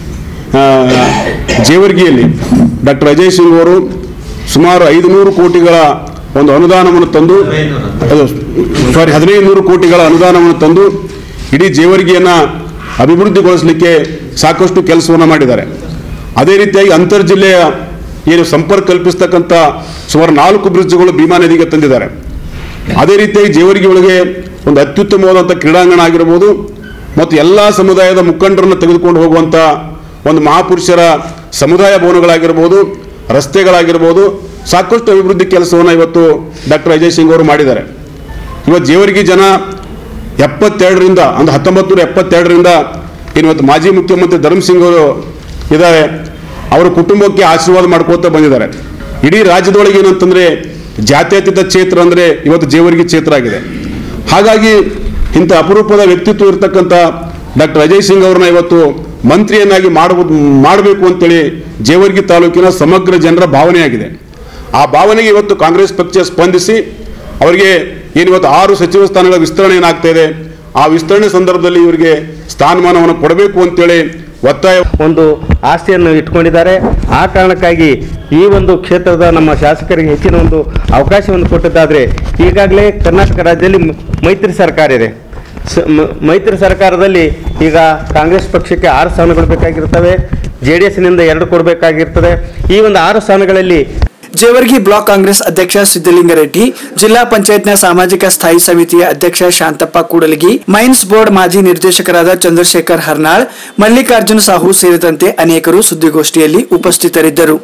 ಜೇವರ್ಗಿಯಲ್ಲಿ ಡಾಕ್ಟರ್ ಅಜಯ್ ಸಿಂಗ್ ಅವರು ಸುಮಾರು ಐದುನೂರು ಕೋಟಿಗಳ ಒಂದು ಅನುದಾನವನ್ನು ತಂದು ಅದು ಸಾರಿ ಹದಿನೈದು ನೂರು ಕೋಟಿಗಳ ಅನುದಾನವನ್ನು ತಂದು ಇಡೀ ಜೇವರ್ಗಿಯನ್ನು ಅಭಿವೃದ್ಧಿಗೊಳಿಸಲಿಕ್ಕೆ ಸಾಕಷ್ಟು ಕೆಲಸವನ್ನು ಮಾಡಿದ್ದಾರೆ. ಅದೇ ರೀತಿಯಾಗಿ ಅಂತರ್ ಜಿಲ್ಲೆಯ ಏನು ಸಂಪರ್ಕ ಕಲ್ಪಿಸ್ತಕ್ಕಂಥ ಸುಮಾರು ನಾಲ್ಕು ಬ್ರಿಡ್ಜ್ಗಳು ಭೀಮಾ ನದಿಗೆ ತಂದಿದ್ದಾರೆ. ಅದೇ ರೀತಿಯಾಗಿ ಜೇವರ್ಗಿ ಒಳಗೆ ಒಂದು ಅತ್ಯುತ್ತಮವಾದಂಥ ಕ್ರೀಡಾಂಗಣ ಆಗಿರ್ಬೋದು ಮತ್ತು ಎಲ್ಲ ಸಮುದಾಯದ ಮುಖಂಡರನ್ನು ತೆಗೆದುಕೊಂಡು ಹೋಗುವಂಥ ಒಂದು ಮಹಾಪುರುಷರ ಸಮುದಾಯ ಭವನಗಳಾಗಿರ್ಬೋದು, ರಸ್ತೆಗಳಾಗಿರ್ಬೋದು, ಸಾಕಷ್ಟು ಅಭಿವೃದ್ಧಿ ಕೆಲಸವನ್ನು ಇವತ್ತು ಡಾಕ್ಟರ್ ಅಜಯ್ ಸಿಂಗ್ ಅವರು ಮಾಡಿದ್ದಾರೆ. ಇವತ್ತು ಜೇವರ್ಗಿ ಜನ ಎಪ್ಪತ್ತೆರಡರಿಂದ ಅಂದ್ರೆ ಹತ್ತೊಂಬತ್ತು ನೂರ ಎಪ್ಪತ್ತೆರಡರಿಂದ ಇವತ್ತು ಮಾಜಿ ಮುಖ್ಯಮಂತ್ರಿ ಧರ್ಮ್ ಸಿಂಗ್ ಅವರು ಇದ್ದಾರೆ, ಅವರ ಕುಟುಂಬಕ್ಕೆ ಆಶೀರ್ವಾದ ಮಾಡ್ಕೋತಾ ಬಂದಿದ್ದಾರೆ. ಇಡೀ ರಾಜ್ಯದೊಳಗೆ ಏನಂತಂದರೆ ಜಾತ್ಯತೀತ ಕ್ಷೇತ್ರ ಅಂದರೆ ಇವತ್ತು ಜೇವರ್ಗಿ ಕ್ಷೇತ್ರ ಆಗಿದೆ. ಹಾಗಾಗಿ ಇಂಥ ಅಪರೂಪದ ವ್ಯಕ್ತಿತ್ವ ಇರತಕ್ಕಂಥ ಡಾಕ್ಟರ್ ಅಜಯ್ ಸಿಂಗ್ ಅವ್ರನ್ನ ಇವತ್ತು ಮಂತ್ರಿಯನ್ನಾಗಿ ಮಾಡಬಹುದು ಮಾಡಬೇಕು ಅಂತೇಳಿ ಜೇವರ್ಗಿ ತಾಲೂಕಿನ ಸಮಗ್ರ ಜನರ ಭಾವನೆಯಾಗಿದೆ. ಆ ಭಾವನೆಗೆ ಇವತ್ತು ಕಾಂಗ್ರೆಸ್ ಪಕ್ಷ ಸ್ಪಂದಿಸಿ ಅವರಿಗೆ ಏನು ಇವತ್ತು ಆರು ಸಚಿವ ಸ್ಥಾನಗಳ ವಿಸ್ತರಣೆ ಏನಾಗ್ತಾ ಇದೆ, ಆ ವಿಸ್ತರಣೆ ಸಂದರ್ಭದಲ್ಲಿ ಇವರಿಗೆ ಸ್ಥಾನಮಾನವನ್ನು ಕೊಡಬೇಕು ಅಂತೇಳಿ ಒತ್ತಾಯ ಒಂದು ಆಸ್ತಿಯನ್ನು ಇಟ್ಕೊಂಡಿದ್ದಾರೆ. ಆ ಕಾರಣಕ್ಕಾಗಿ ಈ ಒಂದು ಕ್ಷೇತ್ರದ ನಮ್ಮ ಶಾಸಕರಿಗೆ ಹೆಚ್ಚಿನ ಒಂದು ಅವಕಾಶವನ್ನು ಕೊಟ್ಟಿದ್ದಾದರೆ, ಈಗಾಗಲೇ ಕರ್ನಾಟಕ ರಾಜ್ಯದಲ್ಲಿ ಮೈತ್ರಿ ಸರ್ಕಾರ ಇದೆ. ಮೈತ್ರಿ ಸರ್ಕಾರದಲ್ಲಿ ಈಗ ಕಾಂಗ್ರೆಸ್ ಪಕ್ಷಕ್ಕೆ ಆರು ಸ್ಥಾನಗಳು ಬೇಕಾಗಿರ್ತವೆ, ಜೆ ಡಿ ಎಸ್ನಿಂದ ಎರಡು ಕೊಡಬೇಕಾಗಿರ್ತದೆ. ಈ ಒಂದು ಆರು ಸ್ಥಾನಗಳಲ್ಲಿ ಜೇವರ್ಗಿ ಬ್ಲಾಕ್ ಕಾಂಗ್ರೆಸ್ ಅಧ್ಯಕ್ಷ ಸಿದ್ದಲಿಂಗರೆಡ್ಡಿ, ಜಿಲ್ಲಾ ಪಂಚಾಯತ್ನ ಸಾಮಾಜಿಕ ಸ್ಥಾಯಿ ಸಮಿತಿಯ ಅಧ್ಯಕ್ಷ ಶಾಂತಪ್ಪ ಕೂಡಲಗಿ, ಮೈನ್ಸ್ ಬೋರ್ಡ್ ಮಾಜಿ ನಿರ್ದೇಶಕರಾದ ಚಂದ್ರಶೇಖರ್ ಹರ್ನಾಳ್, ಮಲ್ಲಿಕಾರ್ಜುನ ಸಾಹು ಸೇರಿದಂತೆ ಅನೇಕರು ಸುದ್ದಿಗೋಷ್ಠಿಯಲ್ಲಿ ಉಪಸ್ಥಿತರಿದ್ದರು.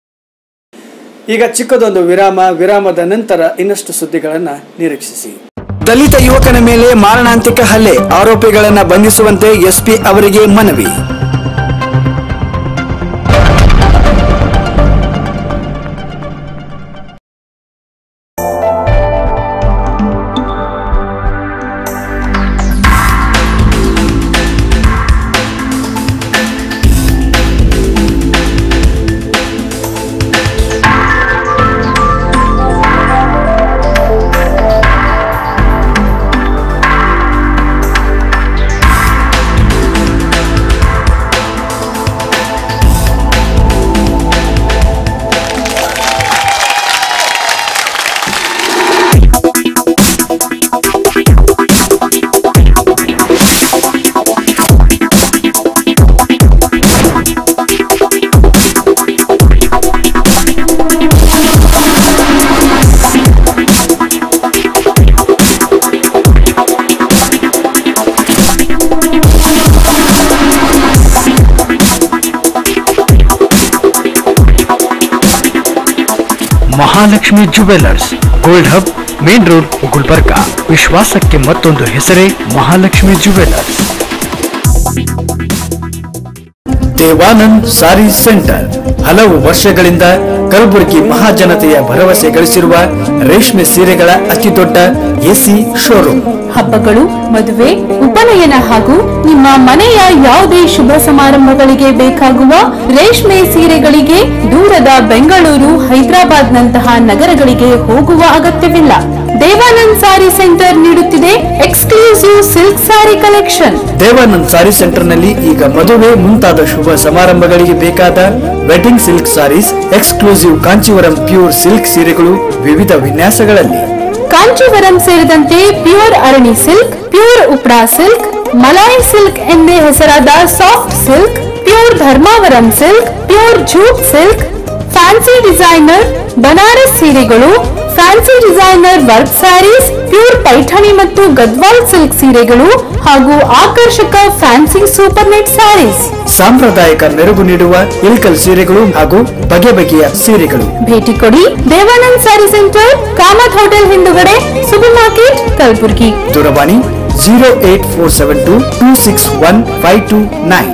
ಈಗ ಚಿಕ್ಕದೊಂದು ವಿರಾಮ. ವಿರಾಮದ ನಂತರ ಇನ್ನಷ್ಟು ಸುದ್ದಿಗಳನ್ನು ನಿರೀಕ್ಷಿಸಿ. ದಲಿತ ಯುವಕನ ಮೇಲೆ ಮಾರಣಾಂತಿಕ ಹಲ್ಲೆ, ಆರೋಪಿಗಳನ್ನು ಬಂಧಿಸುವಂತೆ ಎಸ್ಪಿ ಅವರಿಗೆ ಮನವಿ. Mahalakshmi jewellers, gold hub, main road, Gulbarga. ವಿಶ್ವಾಸಕ್ಕೆ ಮತ್ತೊಂದು ಹೆಸರೇ Mahalakshmi jewellers. Devanand saree centre, ಹಲವು ವರ್ಷಗಳಿಂದ ಕಲಬುರಗಿ ಮಹಾಜನತೆಯ ಭರವಸೆ ಗಳಿಸಿರುವ ರೇಷ್ಮೆ ಸೀರೆಗಳ ಅತಿ ದೊಡ್ಡ ಎಸಿ ಶೋರೂಮ್. ಹಬ್ಬಗಳು, ಮದುವೆ, ಉಪನಯನ ಹಾಗೂ ನಿಮ್ಮ ಮನೆಯ ಯಾವುದೇ ಶುಭ ಸಮಾರಂಭಗಳಿಗೆ ಬೇಕಾಗುವ ರೇಷ್ಮೆ ಸೀರೆಗಳಿಗೆ ದೂರದ ಬೆಂಗಳೂರು, ಹೈದರಾಬಾದ್ ನಂತಹ ನಗರಗಳಿಗೆ ಹೋಗುವ ಅಗತ್ಯವಿಲ್ಲ. ದೇವಾನಂದ್ ಸಾರಿ ಸೆಂಟರ್ ನೀಡುತ್ತಿದೆ exclusive silk saree collection. Devanand saree centre ನಲ್ಲಿ ಈಗ ಮದುವೆ ಮುಂತಾದ ಶುಭ ಸಮಾರಂಭಗಳಿಗೆ ಬೇಕಾದ wedding silk sarees, exclusive Kanchivaram pure silk ಸೀರೆಗಳು ವಿವಿಧ ವಿನ್ಯಾಸಗಳಲ್ಲಿ. ಕಾಂಚೀವರಂ ಸೇರಿದಂತೆ pure Arani silk, pure Uppada silk, Malai silk ಎಂದೇ ಹೆಸರಾದ soft silk, pure Dharmavaram silk, pure jute silk, fancy designer Banaras ಸೀರೆಗಳು, fancy designer work sarees, pure Paithani ಮತ್ತು ಗದ್ವಾಲ್ ಸಿಲ್ಕ್ ಸೀರೆಗಳು ಹಾಗೂ ಆಕರ್ಷಕ ಫ್ಯಾನ್ಸಿ ಸೂಪರ್ ನೆಟ್ ಸ್ಯಾರೀಸ್. ಸಾಂಪ್ರದಾಯಿಕ ಮೆರುಗು ನೀಡುವ ಇಲ್ಕಲ್ ಸೀರೆಗಳು ಹಾಗೂ ಬಗೆ ಬಗೆಯ ಸೀರೆಗಳು. ಭೇಟಿ ಕೊಡಿ Devanand saree centre, Kamath hotel ಹಿಂದುಗಡೆ, ಸೂಪರ್ ಮಾರ್ಕೆಟ್, ಕಲಬುರಗಿ. ದೂರವಾಣಿ zero eight four seven two two six one five two nine.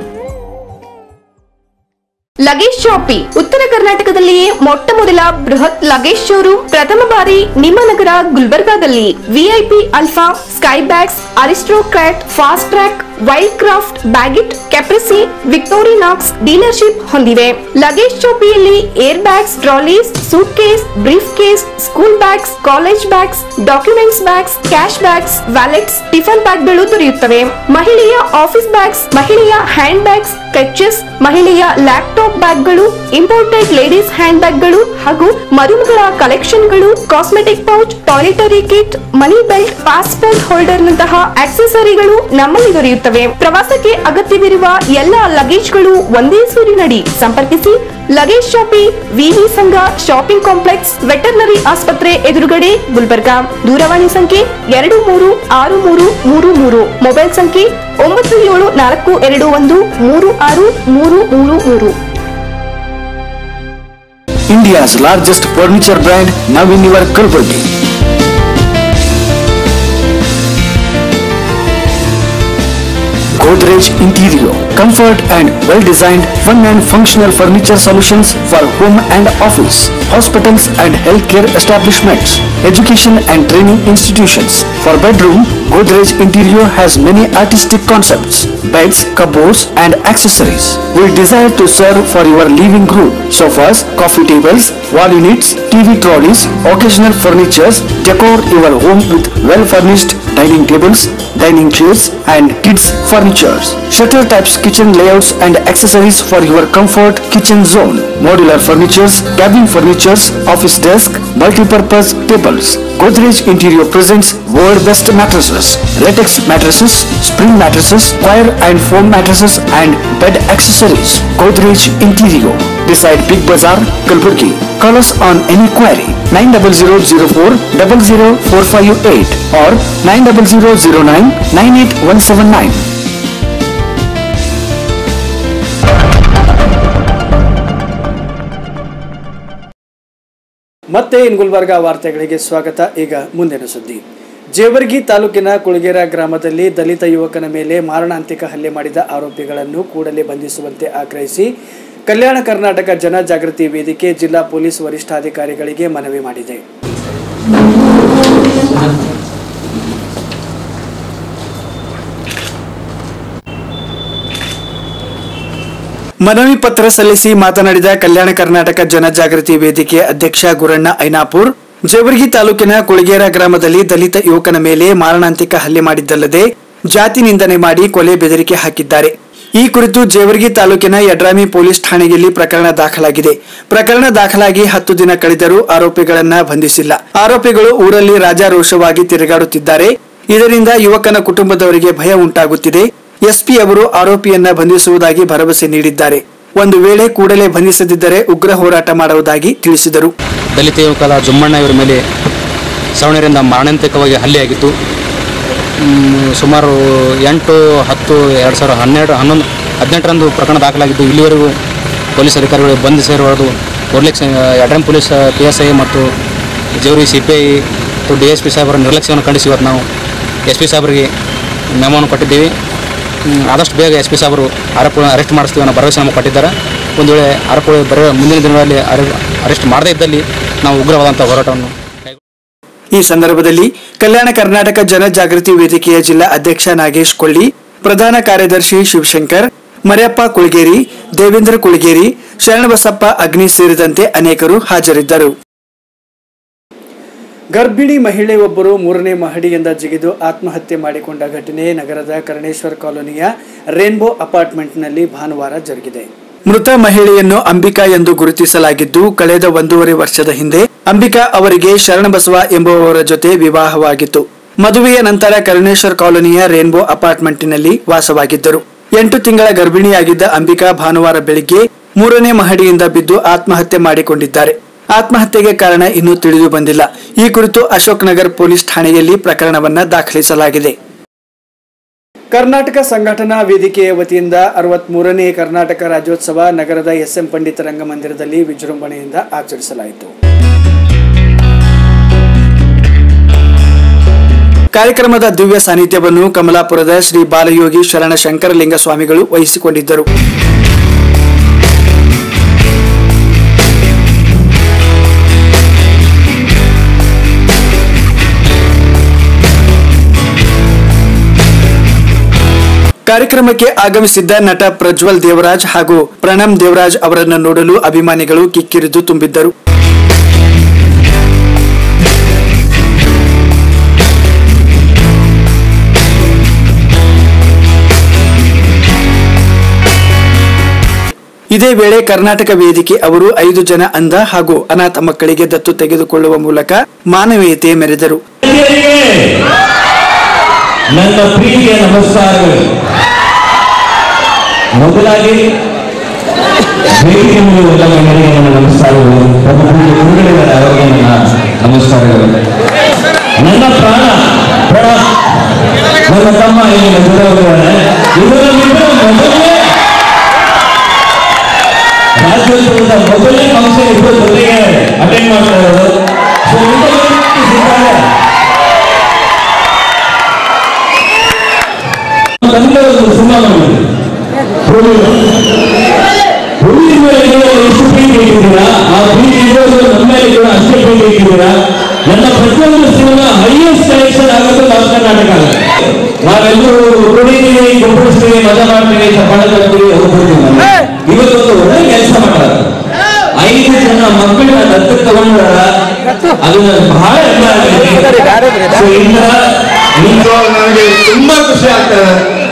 Luggage shoppe ಉತ್ತರ ಕರ್ನಾಟಕದಲ್ಲಿಯೇ ಮೊಟ್ಟ ಮೊದಲ ಬೃಹತ್ ಲಗೇಜ್ ಶೋರೂಮ್ ಪ್ರಥಮ ಬಾರಿ ನಿಮ್ಮ ನಗರ ಗುಲ್ಬರ್ಗಾದಲ್ಲಿ. VIP Alfa, Skybags, Aristocrat, Fastrack, Wildcraft, Baggit, Caprese, Victorinox dealership ಹೊಂದಿವೆ. ಲಗೇಜ್ ಶಾಪಿಯಲ್ಲಿ air bags, trolleys, suitcase, briefcase, school bags, college bags, documents bags, cash bags, wallets, tiffin ಬ್ಯಾಗ್ಗಳು ದೊರೆಯುತ್ತವೆ. ಮಹಿಳೆಯ office bags, ಮಹಿಳೆಯ handbags, clutches, ಮಹಿಳೆಯ laptop ಬ್ಯಾಗ್ಗಳು, imported ladies ಹ್ಯಾಂಡ್ ಬ್ಯಾಗ್ಗಳು ಹಾಗೂ ಮರುಮಗಳ ಕಲೆಕ್ಷನ್ಗಳು, cosmetic pouch, toiletry kit, money belt, passport holder ನಂತಹ ಆಕ್ಸೆಸರಿಗಳು ನಮ್ಮಲ್ಲಿ ದೊರೆಯುತ್ತವೆ. ಪ್ರವಾಸಕ್ಕೆ ಅಗತ್ಯವಿರುವ ಎಲ್ಲ ಲಗೇಜ್ಗಳು ಒಂದೇ ಸೂರಿನಡಿ. ಸಂಪರ್ಕಿಸಿ ಲಗೇಜ್ ಶಾಪಿ, ವಿವಿ ಸಂಘ ಶಾಪಿಂಗ್ ಕಾಂಪ್ಲೆಕ್ಸ್, ವೆಟರ್ನರಿ ಆಸ್ಪತ್ರೆ ಎದುರುಗಡೆ, ಗುಲ್ಬರ್ಗಾ. ದೂರವಾಣಿ ಸಂಖ್ಯೆ ಎರಡು ಮೂರು ಆರು ಮೂರು ಮೂರು ಮೂರು. ಮೊಬೈಲ್ ಸಂಖ್ಯೆ ಒಂಬತ್ತು ಏಳು ನಾಲ್ಕು ಎರಡು ಒಂದು ಮೂರು ಆರು ಮೂರು ಮೂರು ಮೂರು. India's largest furniture brand now in your Kalaburagi. Godrej Interior, comfort and well-designed fun and functional furniture solutions for home and office, hospitals and healthcare establishments, education and training institutions. For bedroom, Godrej Interior has many artistic concepts, beds, cupboards and accessories. We desire to serve for your living room, sofas, coffee tables, wall units, T V trolleys, occasional furnitures. Decor your home with well-furnished dining tables, dining chairs and kids furniture. Shutter types kitchen layouts and accessories for your comfort kitchen zone. Modular furnitures, cabin furnitures, office desk, multi-purpose tables. Godrej Interior presents world best mattresses, latex mattresses, spring mattresses, wire and foam mattresses and bed accessories. Godrej Interior, beside Big Bazaar, Kalaburagi. Call us on any query nine zero zero zero four zero zero four five eight or nine zero zero zero nine nine eight one seven nine. ಮತ್ತೆ ಇನ್ ಗುಲ್ಬರ್ಗಾ ವಾರ್ತೆಗಳಿಗೆ ಸ್ವಾಗತ. ಈಗ ಮುಂದಿನ ಸುದ್ದಿ. ಜೇವರ್ಗಿ ತಾಲೂಕಿನ ಕುಳಗೇರ ಗ್ರಾಮದಲ್ಲಿ ದಲಿತ ಯುವಕನ ಮೇಲೆ ಮಾರಣಾಂತಿಕ ಹಲ್ಲೆ ಮಾಡಿದ ಆರೋಪಿಗಳನ್ನು ಕೂಡಲೇ ಬಂಧಿಸುವಂತೆ ಆಗ್ರಹಿಸಿ ಕಲ್ಯಾಣ ಕರ್ನಾಟಕ ಜನ ಜಾಗೃತಿ ವೇದಿಕೆ ಜಿಲ್ಲಾ ಪೊಲೀಸ್ ವರಿಷ್ಠಾಧಿಕಾರಿಗಳಿಗೆ ಮನವಿ ಮಾಡಿದೆ. ಮನವಿ ಪತ್ರ ಸಲ್ಲಿಸಿ ಮಾತನಾಡಿದ ಕಲ್ಯಾಣ ಕರ್ನಾಟಕ ಜನಜಾಗೃತಿ ವೇದಿಕೆ ಅಧ್ಯಕ್ಷ ಗುರಣ್ಣ ಐನಾಪುರ್, ಜೇವರ್ಗಿ ತಾಲೂಕಿನ ಕುಳಗೇರ ಗ್ರಾಮದಲ್ಲಿ ದಲಿತ ಯುವಕನ ಮೇಲೆ ಮಾರಣಾಂತಿಕ ಹಲ್ಲೆ ಮಾಡಿದ್ದಲ್ಲದೆ ಜಾತಿ ನಿಂದನೆ ಮಾಡಿ ಕೊಲೆ ಬೆದರಿಕೆ ಹಾಕಿದ್ದಾರೆ. ಈ ಕುರಿತು ಜೇವರ್ಗಿ ತಾಲೂಕಿನ ಯಡ್ರಾಮಿ ಪೊಲೀಸ್ ಠಾಣೆಯಲ್ಲಿ ಪ್ರಕರಣ ದಾಖಲಾಗಿದೆ. ಪ್ರಕರಣ ದಾಖಲಾಗಿ ಹತ್ತು ದಿನ ಕಳೆದರೂ ಆರೋಪಿಗಳನ್ನ ಬಂಧಿಸಿಲ್ಲ. ಆರೋಪಿಗಳು ಊರಲ್ಲಿ ರಾಜಾರೋಷವಾಗಿ ತಿರುಗಾಡುತ್ತಿದ್ದಾರೆ. ಇದರಿಂದ ಯುವಕನ ಕುಟುಂಬದವರಿಗೆ ಭಯ ಉಂಟಾಗುತ್ತಿದೆ. ಎಸ್ಪಿ ಅವರು ಆರೋಪಿಯನ್ನ ಬಂಧಿಸುವುದಾಗಿ ಭರವಸೆ ನೀಡಿದ್ದಾರೆ. ಒಂದು ವೇಳೆ ಕೂಡಲೇ ಬಂಧಿಸದಿದ್ದರೆ ಉಗ್ರ ಹೋರಾಟ ಮಾಡುವುದಾಗಿ ತಿಳಿಸಿದರು. ದಲಿತ ಯುವಕರ ಜುಮ್ಮಣ್ಣ ಇವರ ಮೇಲೆ ಸವಣರಿಂದ ಮಾರಣಾಂತಿಕವಾಗಿ ಹಲ್ಲೆಯಾಗಿತ್ತು. ಸುಮಾರು ಎಂಟು ಹತ್ತು ಎರಡು ಸಾವಿರದ ಹನ್ನೆರಡು ಹನ್ನೊಂದು ಹದಿನೆಂಟರಂದು ಪ್ರಕರಣ ದಾಖಲಾಗಿದ್ದು ಇಲ್ಲಿವರೆಗೂ ಪೊಲೀಸ್ ಅಧಿಕಾರಿಗಳು ಬಂಧಿಸಿರುವುದು ನಿರ್ಲಕ್ಷ್ಯ Yadrami police P S I ಮತ್ತು ಜೇವರ್ಗಿ ಸಿ ಪಿ ಐ ಮತ್ತು ಡಿ ಎಸ್ ಪಿ ಸಾಹೇಬರ ನಿರ್ಲಕ್ಷ್ಯವನ್ನು ಖಂಡಿಸಿ ಇವತ್ತು ನಾವು ಎಸ್ ಪಿ ಸಾಹೇಬರಿಗೆ ಮೆಮೋವನ್ನು ಕೊಟ್ಟಿದ್ದೀವಿ. ಆದಷ್ಟು ಬೇಗ ಎಸ್ ಪಿ ಸಾಹೇಬರು ಆರೋಪ ಅರೆಸ್ಟ್ ಮಾಡಿಸ್ತೀವಿ ಅನ್ನೋ ಭರವಸೆ ನಮಗೆ ಕೊಟ್ಟಿದ್ದಾರೆ. ಒಂದು ವೇಳೆ ಆರೋಪಿಗಳು ಬರೋ ಮುಂದಿನ ದಿನಗಳಲ್ಲಿ ಅರೆಸ್ಟ್ ಮಾಡದೇ ಇದ್ದಲ್ಲಿ ನಾವು ಉಗ್ರವಾದಂಥ ಹೋರಾಟವನ್ನು. ಈ ಸಂದರ್ಭದಲ್ಲಿ ಕಲ್ಯಾಣ ಕರ್ನಾಟಕ ಜನಜಾಗೃತಿ ವೇದಿಕೆಯ ಜಿಲ್ಲಾ ಅಧ್ಯಕ್ಷ ನಾಗೇಶ್ ಕೊಳ್ಳಿ, ಪ್ರಧಾನ ಕಾರ್ಯದರ್ಶಿ ಶಿವಶಂಕರ್, ಮರ್ಯಪ್ಪ ಕುಳಗೇರಿ, ದೇವೇಂದ್ರ ಕುಳಗೇರಿ, ಶರಣಬಸಪ್ಪ ಅಗ್ನಿ ಸೇರಿದಂತೆ ಅನೇಕರು ಹಾಜರಿದ್ದರು. ಗರ್ಭಿಣಿ ಮಹಿಳೆಯೊಬ್ಬರು ಮೂರನೇ ಮಹಡಿಯಿಂದ ಜಿಗಿದು ಆತ್ಮಹತ್ಯೆ ಮಾಡಿಕೊಂಡ ಘಟನೆ ನಗರದ ಕರ್ಣೇಶ್ವರ ಕಾಲೋನಿಯ ರೇನ್ಬೋ ಅಪಾರ್ಟ್ಮೆಂಟ್ನಲ್ಲಿ ಭಾನುವಾರ ಜರುಗಿದೆ. ಮೃತ ಮಹಿಳೆಯನ್ನು ಅಂಬಿಕಾ ಎಂದು ಗುರುತಿಸಲಾಗಿದ್ದು, ಕಳೆದ ಒಂದೂವರೆ ವರ್ಷದ ಹಿಂದೆ ಅಂಬಿಕಾ ಅವರಿಗೆ ಶರಣಬಸವ ಎಂಬುವವರ ಜೊತೆ ವಿವಾಹವಾಗಿತ್ತು. ಮದುವೆಯ ನಂತರ ಕರ್ಣೇಶ್ವರ ಕಾಲೋನಿಯ ರೇನ್ಬೋ ಅಪಾರ್ಟ್ಮೆಂಟ್ನಲ್ಲಿ ವಾಸವಾಗಿದ್ದರು. ಎಂಟು ತಿಂಗಳ ಗರ್ಭಿಣಿಯಾಗಿದ್ದ ಅಂಬಿಕಾ ಭಾನುವಾರ ಬೆಳಿಗ್ಗೆ ಮೂರನೇ ಮಹಡಿಯಿಂದ ಬಿದ್ದು ಆತ್ಮಹತ್ಯೆ ಮಾಡಿಕೊಂಡಿದ್ದಾರೆ. ಆತ್ಮಹತ್ಯೆಗೆ ಕಾರಣ ಇನ್ನೂ ತಿಳಿದು ಬಂದಿಲ್ಲ. ಈ ಕುರಿತು ಅಶೋಕ್ ನಗರ್ ಪೊಲೀಸ್ ಠಾಣೆಯಲ್ಲಿ ಪ್ರಕರಣವನ್ನ ದಾಖಲಿಸಲಾಗಿದೆ. ಕರ್ನಾಟಕ ಸಂಘಟನಾ ವೇದಿಕೆಯ ವತಿಯಿಂದ ಅರವತ್ಮೂರನೇ ಕರ್ನಾಟಕ ರಾಜ್ಯೋತ್ಸವ ನಗರದ ಎಸ್ಎಂ ಪಂಡಿತ ರಂಗಮಂದಿರದಲ್ಲಿ ವಿಜೃಂಭಣೆಯಿಂದ ಆಚರಿಸಲಾಯಿತು. ಕಾರ್ಯಕ್ರಮದ ದಿವ್ಯ ಸಾನ್ನಿಧ್ಯವನ್ನು ಕಮಲಾಪುರದ ಶ್ರೀ ಬಾಲಯೋಗಿ ಶರಣ ಶಂಕರಲಿಂಗ ಸ್ವಾಮಿಗಳು ವಹಿಸಿಕೊಂಡಿದ್ದರು. ಕಾರ್ಯಕ್ರಮಕ್ಕೆ ಆಗಮಿಸಿದ್ದ ನಟ ಪ್ರಜ್ವಲ್ ದೇವರಾಜ್ ಹಾಗೂ ಪ್ರಣಮ್ ದೇವರಾಜ್ ಅವರನ್ನು ನೋಡಲು ಅಭಿಮಾನಿಗಳು ಕಿಕ್ಕಿರಿದು ತುಂಬಿದ್ದರು. ಇದೇ ವೇಳೆ ಕರ್ನಾಟಕ ವೇದಿಕೆ ಅವರು ಐದು ಜನ ಅಂಧ ಹಾಗೂ ಅನಾಥ ಮಕ್ಕಳಿಗೆ ದತ್ತು ತೆಗೆದುಕೊಳ್ಳುವ ಮೂಲಕ ಮಾನವೀಯತೆ ಮೆರೆದರು. ನನ್ನ ಪ್ರೀತಿಯ ನಮಸ್ಕಾರಗಳು. ಮೊದಲಾಗಿ ವೇದಿಕೆ ಮೇಲೆ ನನ್ನ ನಮಸ್ಕಾರಗಳು, ಅವರಿಗೆ ನನ್ನ ನಮಸ್ಕಾರಗಳು. ನನ್ನ ಪ್ರಾಣ ನನ್ನ ತಮ್ಮ ಇಲ್ಲಿ ದೂರವಿದ್ದಾನೆ. ಇದರಲ್ಲಿಬ್ಬರು ಮೊದಲನೇ ರಾಜ್ಯೋತ್ಸವದ ಮೊದಲನೇ ಫಂಕ್ಷನ್ ಇಬ್ಬರು ಜೊತೆಗೆ ಅಟೆಂಡ್ ಮಾಡ್ತಾ ಇರೋದು. ಎಷ್ಟು ಪ್ರೀತಿ ಇಟ್ಟಿದ್ದೀರಾ, ಆ ಪ್ರೀತಿ ಇರೋದು ನಮ್ಮ ಮೇಲೆ ಕೂಡ ಅಷ್ಟೇ ಪ್ರೀತಿ ಇಟ್ಟಿದ್ದೀರಾ. ನನ್ನ ಪ್ರತಿಯೊಂದು ಸಿನಿಮಾ ಹೈಯೆಸ್ಟ್ ಕಲೆಕ್ಷನ್ ಆಗೋದು ನಾರ್ತ್ ಕರ್ನಾಟಕ. ನಾವೆಲ್ಲರೂ ಕುಡಿತೀವಿ, ಕುಂಬಿಸ್ತೀವಿ, ಮಜಾ ಮಾಡ್ತೀವಿ, ಚಪ್ಪಾಳೆ ತರ್ತೀವಿ, ಹೋಗ್ಬಿಡ್ತೀವಿ. ಇವತ್ತೊಂದು ಒಳ್ಳೆ ಕೆಲಸ ಮಾಡ್ತಾರೆ. ಐದು ಜನ ಮಕ್ಕಳನ್ನ ದತ್ತಕ್ಕೆ ತಗೊಂಡ್ರ ಅದು ಬಹಳ ನನಗೆ ತುಂಬಾ ಖುಷಿ ಆಗ್ತದೆ.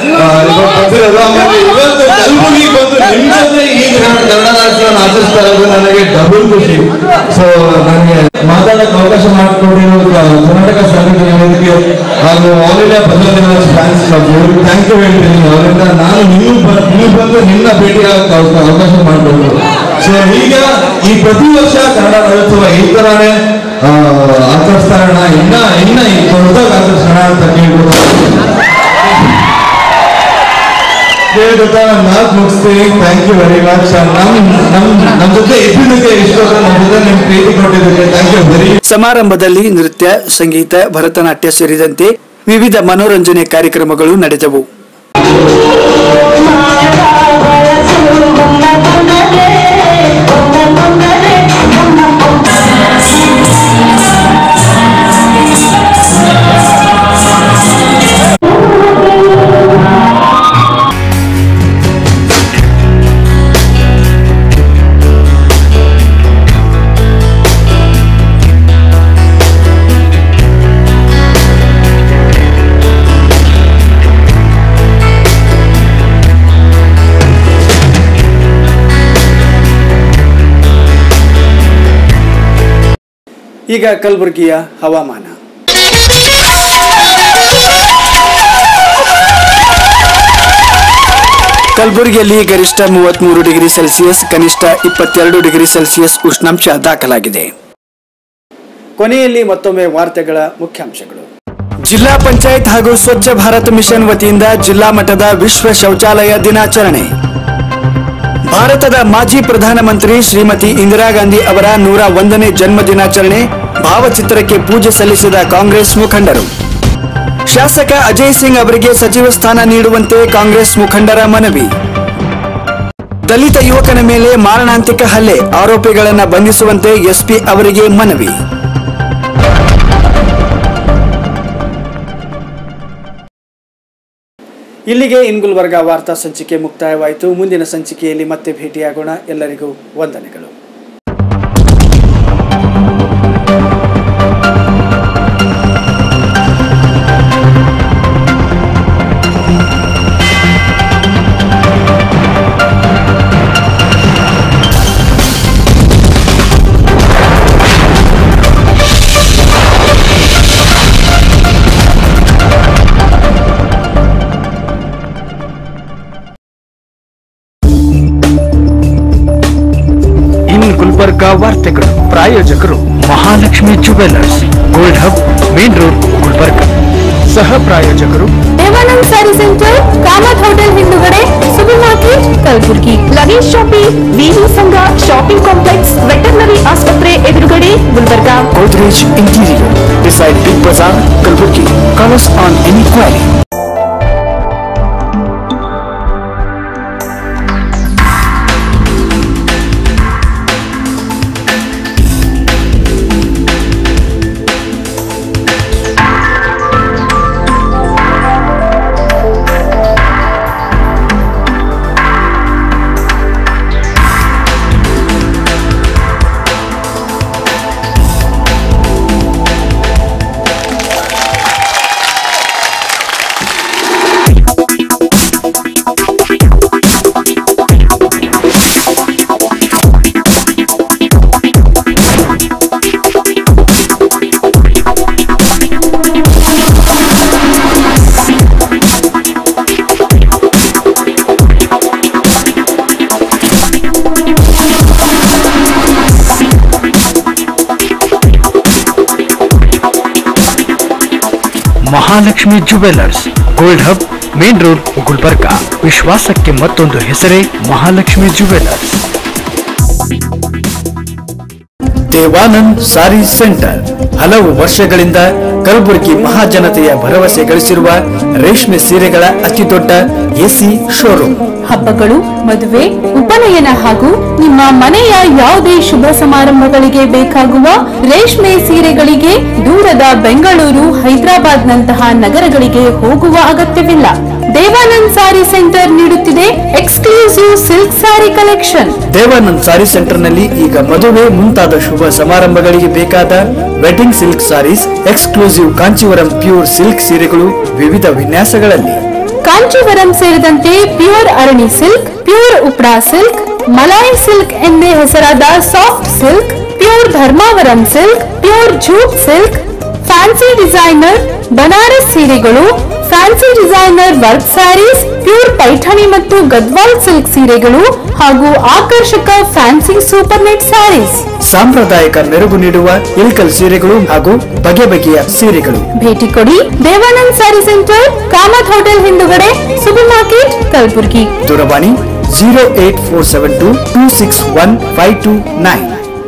ಇವತ್ತು ಕಲಬುರಗಿ ಬಂದು ನಿಮ್ಮ ಜೊತೆ ಈ ಕನ್ನಡ ರಾಜ್ಯವನ್ನು ಆಚರಿಸ್ತಾ ಇರೋದು ನನಗೆ ಡಬಲ್ ಖುಷಿ. ಸೊ ನನಗೆ ಮಾತಾಡಕ್ಕೆ ಅವಕಾಶ ಮಾಡಿಕೊಂಡಿರೋ ಕರ್ನಾಟಕ ಸಂಘಟನೆ ವೇದಿಕೆ ಹಾಗೂ ಆಲ್ ಇಂಡಿಯಾ ಭದ್ರತಾ ಫ್ಯಾನ್ಸ್ ಕ್ಲಬ್ ಥ್ಯಾಂಕ್ ಯು ಹೇಳ್ತೀನಿ. ಅವರಿಂದ ನಾನು ನೀವು ನೀವು ಬಂದು ನಿನ್ನ ಭೇಟಿ ಆಗಕ್ಕೆ ಅವಕಾಶ ಮಾಡಿಕೊಂಡು. ಸೊ ಈಗ ಈ ಪ್ರತಿ ವರ್ಷ ಕನ್ನಡ ರಾಜ್ಯೋತ್ಸವ ಈ ತರಾನೇ ಆಚರಿಸ್ತಾ ಇರೋಣ, ಇನ್ನ ಇನ್ನ ಈ ದೊಡ್ಡದಾಗ ಆಚರಿಸೋಣ ಅಂತ ಕೇಳ್ಬೋದು. ಮಾತು ಮುಗಿಸ್ತೀನಿ. Thank you very much. ನಮ್ ನಮ್ ನಮ್ ಜೊತೆ ಇದ್ದಿದ್ದಕ್ಕೆ ಇಷ್ಟೊಂದು ನಮ್ಮ ಜೊತೆ ನಿಮ್ ಪ್ರೀತಿ ಕೊಟ್ಟಿದ್ದಕ್ಕೆ ಥ್ಯಾಂಕ್ ಯು ವೆರಿ. ಸಮಾರಂಭದಲ್ಲಿ ನೃತ್ಯ, ಸಂಗೀತ, ಭರತನಾಟ್ಯ ಸೇರಿದಂತೆ ವಿವಿಧ ಮನೋರಂಜನೆ ಕಾರ್ಯಕ್ರಮಗಳು ನಡೆದವು. ಈಗ ಕಲಬುರಗಿಯ ಹವಾಮಾನ. ಕಲಬುರಗಿಯಲ್ಲಿ ಗರಿಷ್ಠ ಮೂವತ್ಮೂರು ಡಿಗ್ರಿ ಸೆಲ್ಸಿಯಸ್, ಕನಿಷ್ಠ ಇಪ್ಪತ್ತೆರಡು ಡಿಗ್ರಿ ಸೆಲ್ಸಿಯಸ್ ಉಷ್ಣಾಂಶ ದಾಖಲಾಗಿದೆ. ಕೊನೆಯಲ್ಲಿ ಮತ್ತೊಮ್ಮೆ ವಾರ್ತೆಗಳ ಮುಖ್ಯಾಂಶಗಳು. ಜಿಲ್ಲಾ ಪಂಚಾಯತ್ ಹಾಗೂ ಸ್ವಚ್ಛ ಭಾರತ್ ಮಿಷನ್ ವತಿಯಿಂದ ಜಿಲ್ಲಾ ಮಟ್ಟದ ವಿಶ್ವ ಶೌಚಾಲಯ ದಿನಾಚರಣೆ. ಭಾರತದ ಮಾಜಿ ಪ್ರಧಾನಮಂತ್ರಿ ಶ್ರೀಮತಿ ಇಂದಿರಾ ಗಾಂಧಿ ಅವರ ನೂರ ಒಂದನೇ ಜನ್ಮ ದಿನಾಚರಣೆ, ಭಾವಚಿತ್ರಕ್ಕೆ ಪೂಜೆ ಸಲ್ಲಿಸಿದ ಕಾಂಗ್ರೆಸ್ ಮುಖಂಡರು. ಶಾಸಕ ಅಜಯ್ ಸಿಂಗ್ ಅವರಿಗೆ ಸಚಿವ ಸ್ಥಾನ ನೀಡುವಂತೆ ಕಾಂಗ್ರೆಸ್ ಮುಖಂಡರ ಮನವಿ. ದಲಿತ ಯುವಕನ ಮೇಲೆ ಮಾರಣಾಂತಿಕ ಹಲ್ಲೆ, ಆರೋಪಿಗಳನ್ನು ಬಂಧಿಸುವಂತೆ ಎಸ್ಪಿ ಅವರಿಗೆ ಮನವಿ. ಇಲ್ಲಿಗೆ ಇನ್ ಗುಲ್ಬರ್ಗಾ ವಾರ್ತಾ ಸಂಚಿಕೆ ಮುಕ್ತಾಯವಾಯಿತು. ಮುಂದಿನ ಸಂಚಿಕೆಯಲ್ಲಿ ಮತ್ತೆ ಭೇಟಿಯಾಗೋಣ. ಎಲ್ಲರಿಗೂ ವಂದನೆಗಳು. ಗುಲ್ಬರ್ಗಾ ವಾರ್ತೆಗಳು ಪ್ರಾಯೋಜಕರು Mahalakshmi jewellers, gold hub, main road, Gulbarga. ಸಹ ಪ್ರಾಯೋಜಕರು Devanand saree centre, Kamath hotel ಹಿಂದುಗಡೆ, super market, Kalaburagi. Luggage shopping, VV Sangha shopping complex, veterinary ಆಸ್ಪತ್ರೆ ಎದುರುಗಡೆ, Gulbarga. Godrej interior beside Big Bazaar, Kalburgi. Call us on any query. Mahalakshmi jewellers, gold hub, main road, Gulbarga. ವಿಶ್ವಾಸಕ್ಕೆ ಮತ್ತೊಂದು ಹೆಸರೇ Mahalakshmi jewellers. Devanand saree centre ಹಲವು ವರ್ಷಗಳಿಂದ ಕಲಬುರಗಿ ಮಹಾಜನತೆಯ ಭರವಸೆ ಗಳಿಸಿರುವ ರೇಷ್ಮೆ ಸೀರೆಗಳ ಅತಿದೊಡ್ಡ ಎಸಿ ಶೋರೂಮ್. ಹಬ್ಬಗಳು, ಮದುವೆ, ಉಪನಯನ ಹಾಗೂ ನಿಮ್ಮ ಮನೆಯ ಯಾವುದೇ ಶುಭ ಸಮಾರಂಭಗಳಿಗೆ ಬೇಕಾಗುವ ರೇಷ್ಮೆ ಸೀರೆಗಳಿಗೆ ದೂರದ ಬೆಂಗಳೂರು, ಹೈದರಾಬಾದ್ ನಂತಹ ನಗರಗಳಿಗೆ ಹೋಗುವ ಅಗತ್ಯವಿಲ್ಲ. ದೇವಾನಂದ್ ಸಾರಿ ಸೆಂಟರ್ ನೀಡುತ್ತಿದೆ exclusive silk saree collection. Devanand saree centre ನಲ್ಲಿ ಈಗ ಮದುವೆ ಮುಂತಾದ ಶುಭ ಸಮಾರಂಭಗಳಿಗೆ ಬೇಕಾದ wedding silk sarees, exclusive Kanchivaram pure silk ಸೀರೆಗಳು ವಿವಿಧ ವಿನ್ಯಾಸಗಳಲ್ಲಿ. ಕಾಂಚೀವರಂ ಸೇರಿದಂತೆ pure Arani silk, pure Uppada silk, Malai silk ಎಂದೇ ಹೆಸರಾದ soft silk, pure Dharmavaram silk, pure jute silk, fancy designer Banaras ಸೀರೆಗಳು, fancy designer work sarees, pure Paithani ಮತ್ತು ಗದ್ವಾಲ್ ಸಿಲ್ಕ್ ಸೀರೆಗಳು ಹಾಗೂ ಆಕರ್ಷಕ ಫ್ಯಾನ್ಸಿ ಸೂಪರ್ ನೆಟ್ ಸ್ಯಾರೀಸ್. ಸಾಂಪ್ರದಾಯಿಕ ಮೆರುಗು ನೀಡುವ ಇಲ್ಕಲ್ ಸೀರೆಗಳು ಹಾಗೂ ಬಗೆ ಬಗೆಯ ಸೀರೆಗಳು. ಭೇಟಿ ಕೊಡಿ Devanand saree centre, Kamath hotel ಹಿಂದುಗಡೆ, ಸೂಪರ್ ಮಾರ್ಕೆಟ್, ಕಲಬುರ್ಗಿ. ದೂರವಾಣಿ zero eight four seven two two six one five two nine.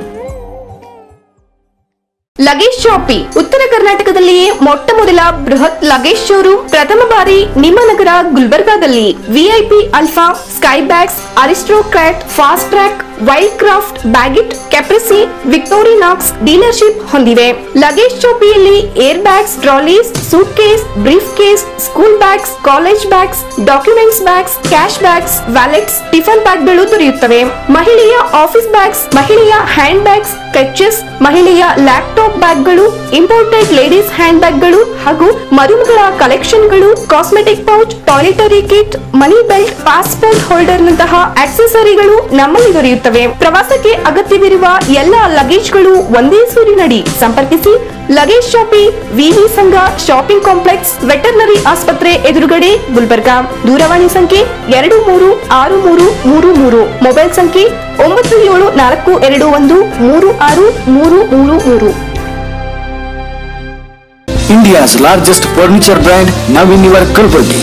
Luggage shopping ಉತ್ತರ ಕರ್ನಾಟಕದಲ್ಲಿಯೇ ಮೊಟ್ಟ ಮೊದಲ ಬೃಹತ್ ಲಗೇಜ್ ಶೋರೂಮ್ ಪ್ರಥಮ ಬಾರಿ ನಿಮ್ಮ ನಗರ ಗುಲ್ಬರ್ಗಾದಲ್ಲಿ. VIP Alfa, Skybags, Aristocrat, Fastrack, Wildcraft, Baggit, Caprese, Victorinox dealership ಹೊಂದಿವೆ. ಲಗೇಜ್ ಶಾಪಿಯಲ್ಲಿ air bags, trolleys, suitcase, briefcase, school bags, college bags, documents bags, cash bags, wallets, tiffin ಬ್ಯಾಗ್ಗಳು ದೊರೆಯುತ್ತವೆ. ಮಹಿಳೆಯ office bags, ಮಹಿಳೆಯ handbags, clutches, ಮಹಿಳೆಯ laptop ಬ್ಯಾಗ್ಗಳು, imported ladies ಹ್ಯಾಂಡ್ ಬ್ಯಾಗ್ಗಳು ಹಾಗೂ ಮರುಮಗಳ ಕಲೆಕ್ಷನ್ಗಳು, cosmetic pouch, toiletry kit, money belt, passport holder ನಂತಹ ಆಕ್ಸೆಸರಿಗಳು ನಮ್ಮಲ್ಲಿ ದೊರೆಯುತ್ತವೆ. ಪ್ರವಾಸಕ್ಕೆ ಅಗತ್ಯವಿರುವ ಎಲ್ಲ ಲಗೇಜ್ಗಳು ಒಂದೇ ಸೂರಿನಡಿ. ಸಂಪರ್ಕಿಸಿ luggage shopping, VV Sangha shopping complex, veterinary ಆಸ್ಪತ್ರೆ ಎದುರುಗಡೆ, ಗುಲ್ಬರ್ಗಾ. ದೂರವಾಣಿ ಸಂಖ್ಯೆ ಎರಡು ಮೂರು ಆರು ಮೂರು ಮೂರು ಮೂರು. ಮೊಬೈಲ್ ಸಂಖ್ಯೆ ಒಂಬತ್ತು ಏಳು ನಾಲ್ಕು ಎರಡು ಒಂದು ಮೂರು ಆರು ಮೂರು ಮೂರು ಮೂರು. India's largest furniture brand now in your Kalburgi.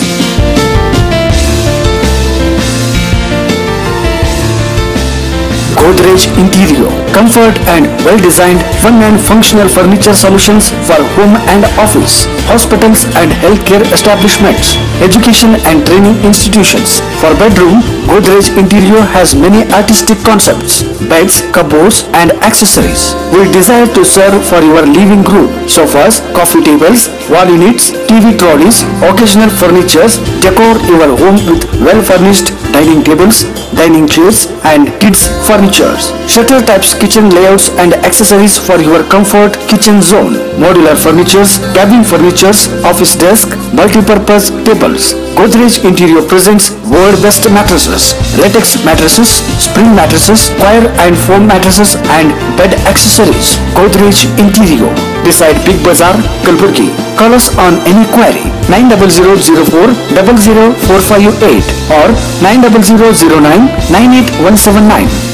Godrej Interior. comfort and well-designed fun and functional furniture solutions for home and office, hospitals and healthcare establishments, education and training institutions. For bedroom, Godrej Interior has many artistic concepts, beds, cupboards and accessories. We desire to serve for your living room, sofas, coffee tables, wall units, T V trolleys, occasional furnitures, decor your home with well-furnished dining tables, dining chairs and kids furnitures, shutter types kitchen layouts and accessories for your comfort kitchen zone, modular furnitures, cabin furnitures, office desk, multi-purpose tables. Godrej Interior presents world best mattresses, latex mattresses, spring mattresses, wire and foam mattresses and bed accessories. Godrej Interior, beside Big Bazaar, Kalburgi. Call us on any query nine zero zero zero four zero zero four five eight or nine zero zero zero nine nine eight one seven nine.